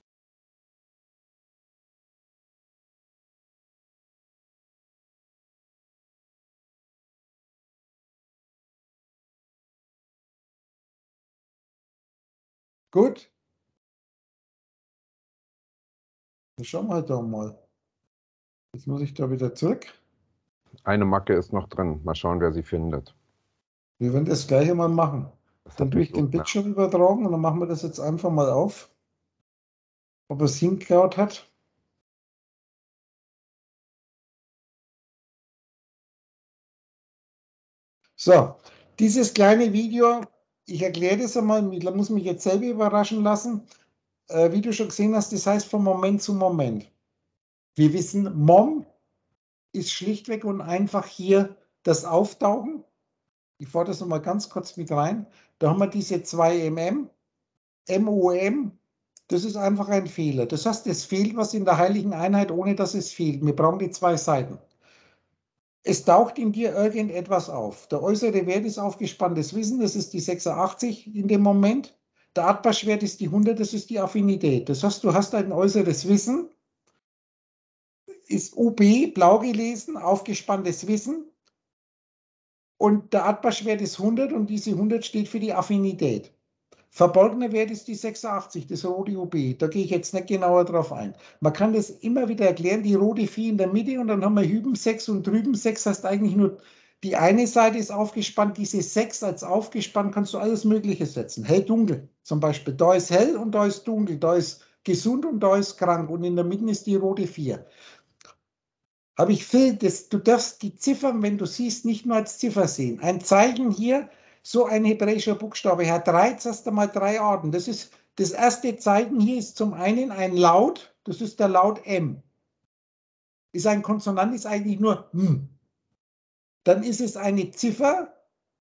Speaker 1: Gut. Dann schauen wir doch mal. Jetzt muss ich da wieder zurück.
Speaker 2: Eine Macke ist noch drin. Mal schauen, wer sie findet.
Speaker 1: Wir werden das gleiche mal machen. Dann tue ich den Bildschirm übertragen und dann machen wir das jetzt einfach mal auf, ob es hingehauen hat. So, dieses kleine Video, ich erkläre das einmal, ich muss mich jetzt selber überraschen lassen. Äh, wie du schon gesehen hast, das heißt von Moment zu Moment. Wir wissen, Mom ist schlichtweg und einfach hier das Auftauchen. Ich fahre das nochmal ganz kurz mit rein. Da haben wir diese zwei M M, M O M. Das ist einfach ein Fehler. Das heißt, es fehlt was in der heiligen Einheit, ohne dass es fehlt. Wir brauchen die zwei Seiten. Es taucht in dir irgendetwas auf. Der äußere Wert ist aufgespanntes Wissen, das ist die sechsundachtzig in dem Moment. Der Atbasch-Wert ist die hundert, das ist die Affinität. Das heißt, du hast ein äußeres Wissen, ist U B, blau gelesen, aufgespanntes Wissen. Und der Atbasch-Wert ist hundert und diese hundert steht für die Affinität. Verborgener Wert ist die sechsundachtzig, das rote U B. Da gehe ich jetzt nicht genauer drauf ein. Man kann das immer wieder erklären, die rote vier in der Mitte und dann haben wir hüben sechs und drüben sechs, heißt eigentlich nur, die eine Seite ist aufgespannt, diese sechs als aufgespannt kannst du alles Mögliche setzen. Hell, dunkel zum Beispiel. Da ist hell und da ist dunkel, da ist gesund und da ist krank und in der Mitte ist die rote vier. Habe ich viel, das, du darfst die Ziffern, wenn du siehst, nicht nur als Ziffer sehen. Ein Zeichen hier, so ein hebräischer Buchstabe hat drei, jetzt hast du mal drei Arten. Das ist das erste Zeichen hier ist zum einen ein Laut, das ist der Laut M. Ist ein Konsonant, ist eigentlich nur M. Dann ist es eine Ziffer,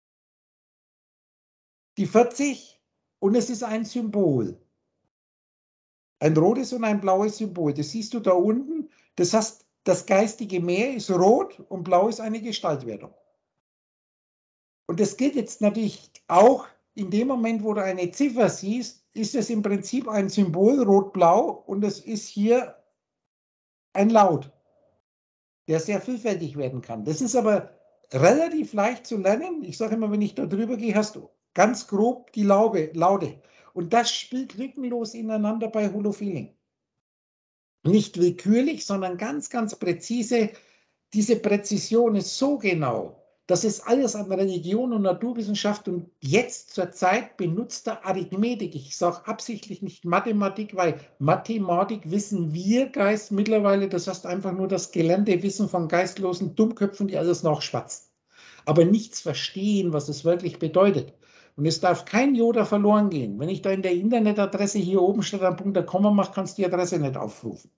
Speaker 1: die vierzig, und es ist ein Symbol. Ein rotes und ein blaues Symbol. Das siehst du da unten. Das heißt, das geistige Meer ist rot und blau ist eine Gestaltwertung. Und das gilt jetzt natürlich auch in dem Moment, wo du eine Ziffer siehst, ist es im Prinzip ein Symbol, rot-blau, und es ist hier ein Laut, der sehr vielfältig werden kann. Das ist aber relativ leicht zu lernen. Ich sage immer, wenn ich da drüber gehe, hast du ganz grob die Laube, Laute. Und das spielt lückenlos ineinander bei Holofeeling. Nicht willkürlich, sondern ganz, ganz präzise. Diese Präzision ist so genau, dass es alles an Religion und Naturwissenschaft und jetzt zur Zeit benutzter Arithmetik, ich sage absichtlich nicht Mathematik, weil Mathematik wissen wir Geist mittlerweile, das heißt einfach nur das gelernte Wissen von geistlosen Dummköpfen, die alles nachschwatzen, aber nichts verstehen, was es wirklich bedeutet. Und es darf kein Jota verloren gehen. Wenn ich da in der Internetadresse hier oben statt am Punkt der Komma mache, kannst du die Adresse nicht aufrufen.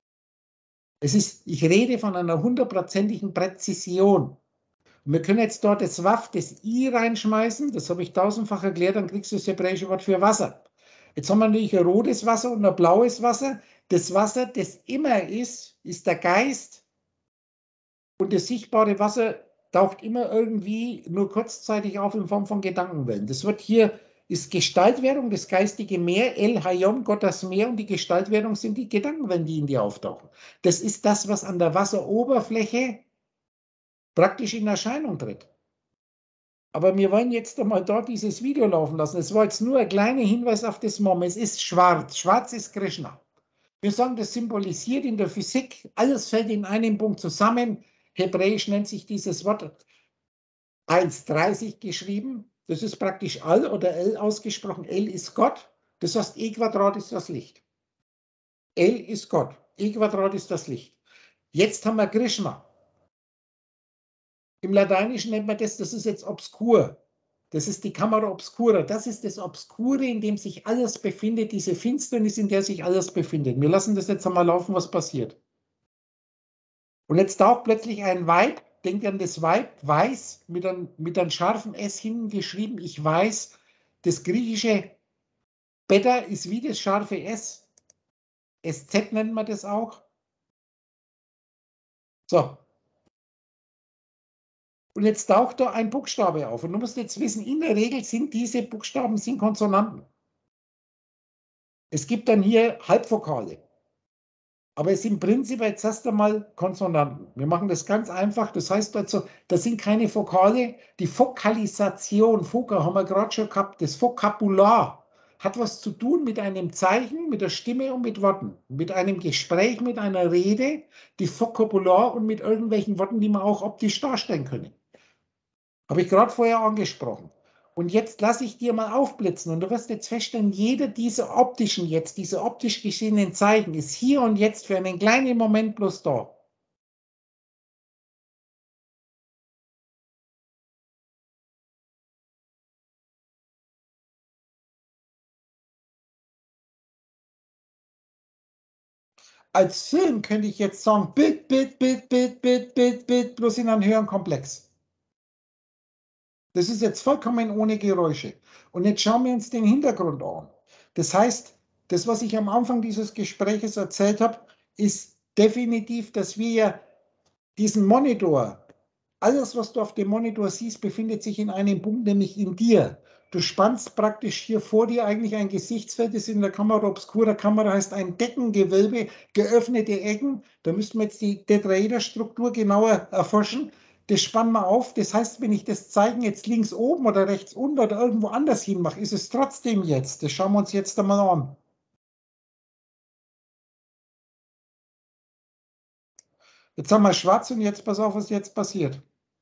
Speaker 1: Es ist, ich rede von einer hundertprozentigen Präzision. Und wir können jetzt dort das Waf, das I reinschmeißen, das habe ich tausendfach erklärt, dann kriegst du das hebräische Wort für Wasser. Jetzt haben wir natürlich ein rotes Wasser und ein blaues Wasser. Das Wasser, das immer ist, ist der Geist, und das sichtbare Wasser taucht immer irgendwie nur kurzzeitig auf in Form von Gedankenwellen. Das wird hier, ist Gestaltwerdung, das geistige Meer, El Hayom, Gott das Meer, und die Gestaltwerdung sind die Gedankenwellen, die in dir auftauchen. Das ist das, was an der Wasseroberfläche praktisch in Erscheinung tritt. Aber wir wollen jetzt einmal dort dieses Video laufen lassen. Es war jetzt nur ein kleiner Hinweis auf das Mom. Es ist schwarz. Schwarz ist Krishna. Wir sagen, das symbolisiert in der Physik, alles fällt in einem Punkt zusammen. Hebräisch nennt sich dieses Wort eins dreißig geschrieben. Das ist praktisch Al oder El ausgesprochen. El ist Gott. Das heißt, E Quadrat ist das Licht. El ist Gott. E Quadrat ist das Licht. Jetzt haben wir Krishna. Im Lateinischen nennt man das, das ist jetzt obskur. Das ist die Camera obscura. Das ist das Obskure, in dem sich alles befindet, diese Finsternis, in der sich alles befindet. Wir lassen das jetzt einmal laufen, was passiert. Und jetzt taucht plötzlich ein Weib, denkt an das Weib, weiß, mit einem, mit einem scharfen S hinten geschrieben, ich weiß, das griechische Beta ist wie das scharfe S. S Z nennt man das auch. So. Und jetzt taucht da ein Buchstabe auf. Und du musst jetzt wissen, in der Regel sind diese Buchstaben sind Konsonanten. Es gibt dann hier Halbvokale. Aber es sind prinzipiell jetzt erst einmal Konsonanten. Wir machen das ganz einfach. Das heißt also, das sind keine Vokale. Die Vokalisation, Foka haben wir gerade schon gehabt, das Vokabular hat was zu tun mit einem Zeichen, mit der Stimme und mit Worten. Mit einem Gespräch, mit einer Rede, die Vokabular und mit irgendwelchen Worten, die man auch optisch darstellen können. Habe ich gerade vorher angesprochen. Und jetzt lasse ich dir mal aufblitzen und du wirst jetzt feststellen, jeder dieser optischen jetzt, diese optisch geschehenen Zeichen ist hier und jetzt für einen kleinen Moment bloß da. Als Film könnte ich jetzt sagen, Bild, Bild, Bild, Bild, Bild, Bild, Bild, bloß in einem höheren Komplex. Das ist jetzt vollkommen ohne Geräusche. Und jetzt schauen wir uns den Hintergrund an. Das heißt, das, was ich am Anfang dieses Gespräches erzählt habe, ist definitiv, dass wir ja diesen Monitor, alles, was du auf dem Monitor siehst, befindet sich in einem Punkt, nämlich in dir. Du spannst praktisch hier vor dir eigentlich ein Gesichtsfeld, das in der Kamera Obscura Kamera heißt ein Deckengewölbe, geöffnete Ecken. Da müssten wir jetzt die Tetraederstruktur genauer erforschen. Das spannen wir auf. Das heißt, wenn ich das Zeichen jetzt links oben oder rechts unten oder irgendwo anders hin mache, ist es trotzdem jetzt. Das schauen wir uns jetzt einmal an. Jetzt haben wir schwarz und jetzt pass auf, was jetzt passiert.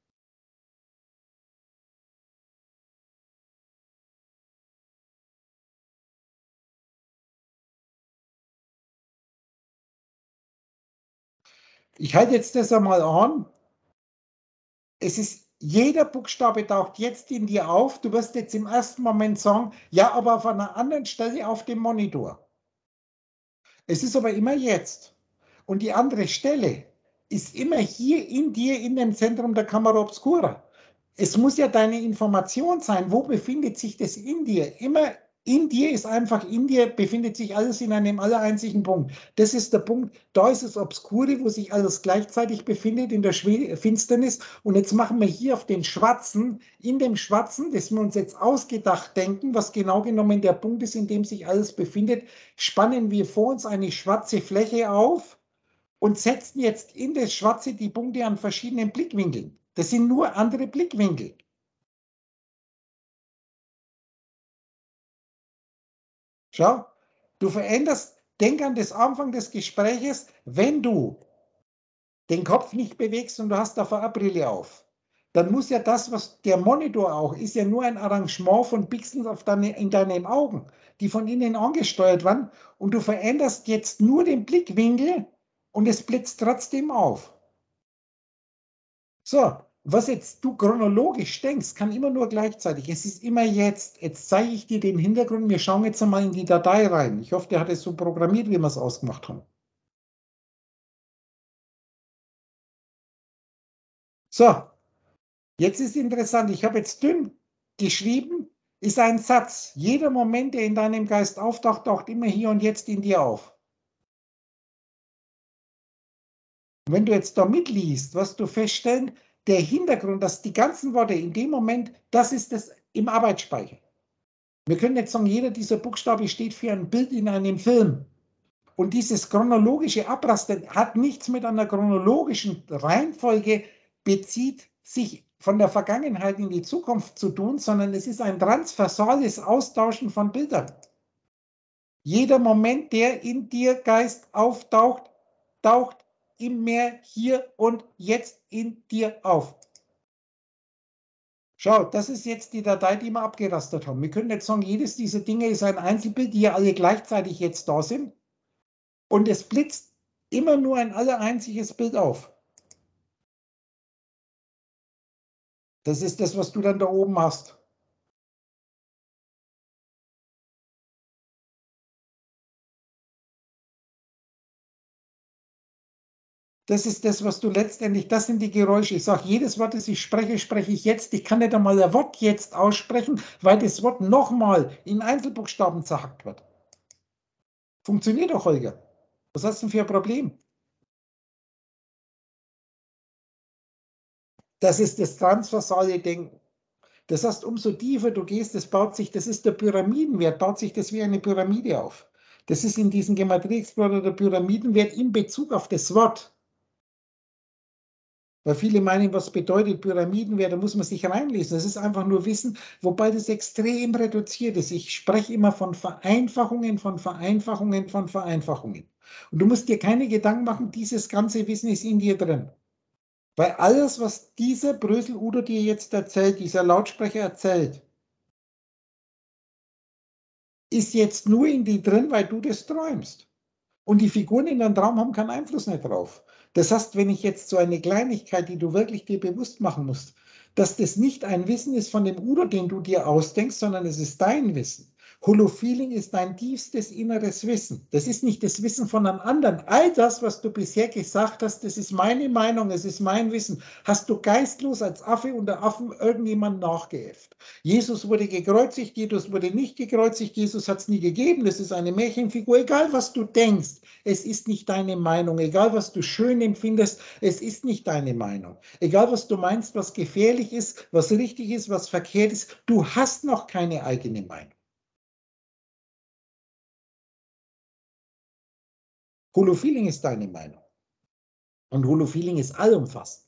Speaker 1: Ich halte jetzt das einmal an. Es ist, jeder Buchstabe taucht jetzt in dir auf. Du wirst jetzt im ersten Moment sagen, ja, aber auf einer anderen Stelle auf dem Monitor. Es ist aber immer jetzt. Und die andere Stelle ist immer hier in dir, in dem Zentrum der Kamera Obscura. Es muss ja deine Information sein, wo befindet sich das in dir? Immer in dir ist einfach, in dir befindet sich alles in einem allereinzigen Punkt. Das ist der Punkt, da ist es Obscure, wo sich alles gleichzeitig befindet in der Finsternis. Und jetzt machen wir hier auf den Schwarzen, in dem Schwarzen, das wir uns jetzt ausgedacht denken, was genau genommen der Punkt ist, in dem sich alles befindet, spannen wir vor uns eine schwarze Fläche auf und setzen jetzt in das Schwarze die Punkte an verschiedenen Blickwinkeln. Das sind nur andere Blickwinkel. Schau, du veränderst, denk an das Anfang des Gespräches, wenn du den Kopf nicht bewegst und du hast da eine Brille auf, dann muss ja das, was der Monitor auch ist, ja nur ein Arrangement von Pixeln auf deine, in deinen Augen, die von innen angesteuert werden und du veränderst jetzt nur den Blickwinkel und es blitzt trotzdem auf. So, was jetzt du chronologisch denkst, kann immer nur gleichzeitig. Es ist immer jetzt. Jetzt zeige ich dir den Hintergrund. Wir schauen jetzt einmal in die Datei rein. Ich hoffe, der hat es so programmiert, wie wir es ausgemacht haben. So, jetzt ist interessant. Ich habe jetzt dünn geschrieben, ist ein Satz. Jeder Moment, der in deinem Geist auftaucht, taucht immer hier und jetzt in dir auf. Und wenn du jetzt da mitliest, wirst du feststellen, der Hintergrund, dass die ganzen Worte in dem Moment, das ist es im Arbeitsspeicher. Wir können jetzt sagen, jeder dieser Buchstabe steht für ein Bild in einem Film. Und dieses chronologische Abraster hat nichts mit einer chronologischen Reihenfolge, bezieht sich von der Vergangenheit in die Zukunft zu tun, sondern es ist ein transversales Austauschen von Bildern. Jeder Moment, der in dir Geist auftaucht, taucht immer hier und jetzt in dir auf. Schau, das ist jetzt die Datei, die wir abgerastert haben. Wir können jetzt sagen, jedes dieser Dinge ist ein Einzelbild, die ja alle gleichzeitig jetzt da sind. Und es blitzt immer nur ein allereinziges Bild auf. Das ist das, was du dann da oben hast. Das ist das, was du letztendlich, das sind die Geräusche. Ich sage, jedes Wort, das ich spreche, spreche ich jetzt. Ich kann nicht einmal ein Wort jetzt aussprechen, weil das Wort nochmal in Einzelbuchstaben zerhackt wird. Funktioniert doch, Holger. Was hast du denn für ein Problem? Das ist das transversale Denken. Das heißt, umso tiefer du gehst, das baut sich, das ist der Pyramidenwert, baut sich das wie eine Pyramide auf. Das ist in diesem Gematrie Explorer der Pyramidenwert in Bezug auf das Wort. Weil viele meinen, was bedeutet Pyramidenwert, da muss man sich reinlesen. Das ist einfach nur Wissen, wobei das extrem reduziert ist. Ich spreche immer von Vereinfachungen, von Vereinfachungen, von Vereinfachungen. Und du musst dir keine Gedanken machen, dieses ganze Wissen ist in dir drin. Weil alles, was dieser Brösel-Udo dir jetzt erzählt, dieser Lautsprecher erzählt, ist jetzt nur in dir drin, weil du das träumst. Und die Figuren in deinem Traum haben keinen Einfluss mehr drauf. Das heißt, wenn ich jetzt so eine Kleinigkeit, die du wirklich dir bewusst machen musst, dass das nicht ein Wissen ist von dem Udo, den du dir ausdenkst, sondern es ist dein Wissen. Holofeeling ist dein tiefstes inneres Wissen. Das ist nicht das Wissen von einem anderen. All das, was du bisher gesagt hast, das ist meine Meinung, es ist mein Wissen. Hast du geistlos als Affe unter Affen irgendjemand nachgeäfft. Jesus wurde gekreuzigt, Jesus wurde nicht gekreuzigt, Jesus hat es nie gegeben, das ist eine Märchenfigur. Egal, was du denkst, es ist nicht deine Meinung. Egal, was du schön empfindest, es ist nicht deine Meinung. Egal, was du meinst, was gefährlich ist, was richtig ist, was verkehrt ist, du hast noch keine eigene Meinung. Holofeeling ist deine Meinung. Und Holofeeling ist allumfassend.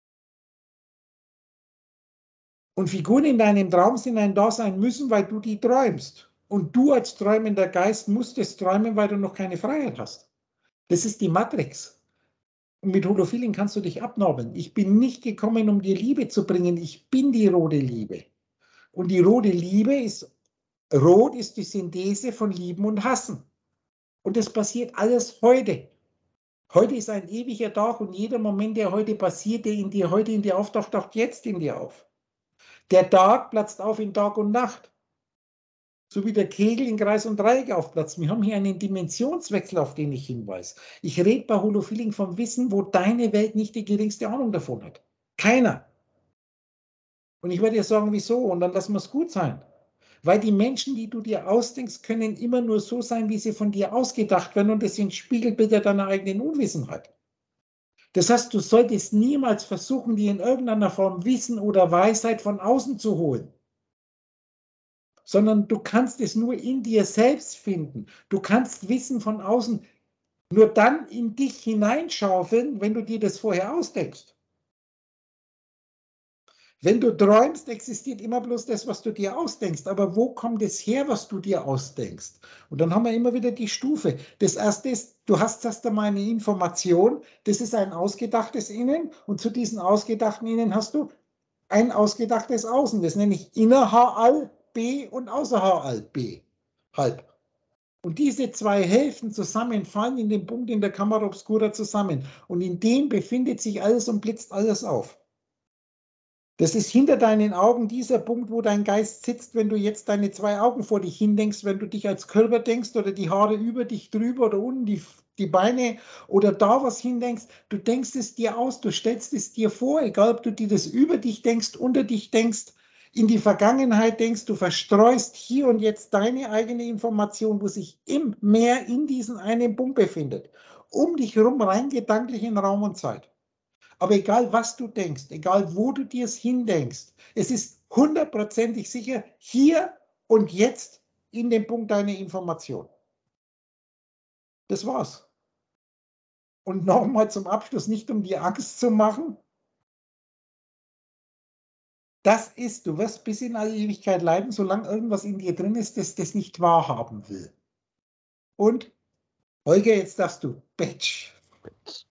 Speaker 1: Und Figuren in deinem Traum sind ein Dasein müssen, weil du die träumst. Und du als träumender Geist musst es träumen, weil du noch keine Freiheit hast. Das ist die Matrix. Und mit Holofeeling kannst du dich abnormen. Ich bin nicht gekommen, um dir Liebe zu bringen. Ich bin die rote Liebe. Und die rote Liebe ist, rot ist die Synthese von Lieben und Hassen. Und das passiert alles heute. Heute ist ein ewiger Tag und jeder Moment, der heute passiert, der in dir heute in dir auftaucht, taucht jetzt in dir auf. Der Tag platzt auf in Tag und Nacht. So wie der Kegel in Kreis und Dreieck aufplatzt. Wir haben hier einen Dimensionswechsel, auf den ich hinweise. Ich rede bei Holofeeling vom Wissen, wo deine Welt nicht die geringste Ahnung davon hat. Keiner. Und ich werde dir sagen, wieso, und dann lassen wir es gut sein. Weil die Menschen, die du dir ausdenkst, können immer nur so sein, wie sie von dir ausgedacht werden, und das sind Spiegelbilder deiner eigenen Unwissenheit. Das heißt, du solltest niemals versuchen, dir in irgendeiner Form Wissen oder Weisheit von außen zu holen. Sondern du kannst es nur in dir selbst finden. Du kannst Wissen von außen nur dann in dich hineinschaufeln, wenn du dir das vorher ausdenkst. Wenn du träumst, existiert immer bloß das, was du dir ausdenkst. Aber wo kommt es her, was du dir ausdenkst? Und dann haben wir immer wieder die Stufe. Das erste ist, du hast erst einmal eine Information, das ist ein ausgedachtes Innen, und zu diesem ausgedachten Innen hast du ein ausgedachtes Außen. Das nenne ich Inner-H-All B und Außer-H-All B. Halb. Und diese zwei Hälften zusammen fallen in dem Punkt in der Camera Obscura zusammen. Und in dem befindet sich alles und blitzt alles auf. Das ist hinter deinen Augen dieser Punkt, wo dein Geist sitzt, wenn du jetzt deine zwei Augen vor dich hindenkst, wenn du dich als Körper denkst oder die Haare über dich drüber oder unten die, die Beine oder da was hindenkst. Du denkst es dir aus, du stellst es dir vor, egal ob du dir das über dich denkst, unter dich denkst, in die Vergangenheit denkst, du verstreust hier und jetzt deine eigene Information, wo sich im Meer in diesem einen Punkt befindet. Um dich herum rein gedanklich in Raum und Zeit. Aber egal, was du denkst, egal, wo du dir es hindenkst, es ist hundertprozentig sicher hier und jetzt in dem Punkt deiner Information. Das war's. Und nochmal zum Abschluss, nicht um dir Angst zu machen. Das ist, du wirst bis in alle Ewigkeit leiden, solange irgendwas in dir drin ist, das das nicht wahrhaben will. Und, Holger, jetzt darfst du. Batch.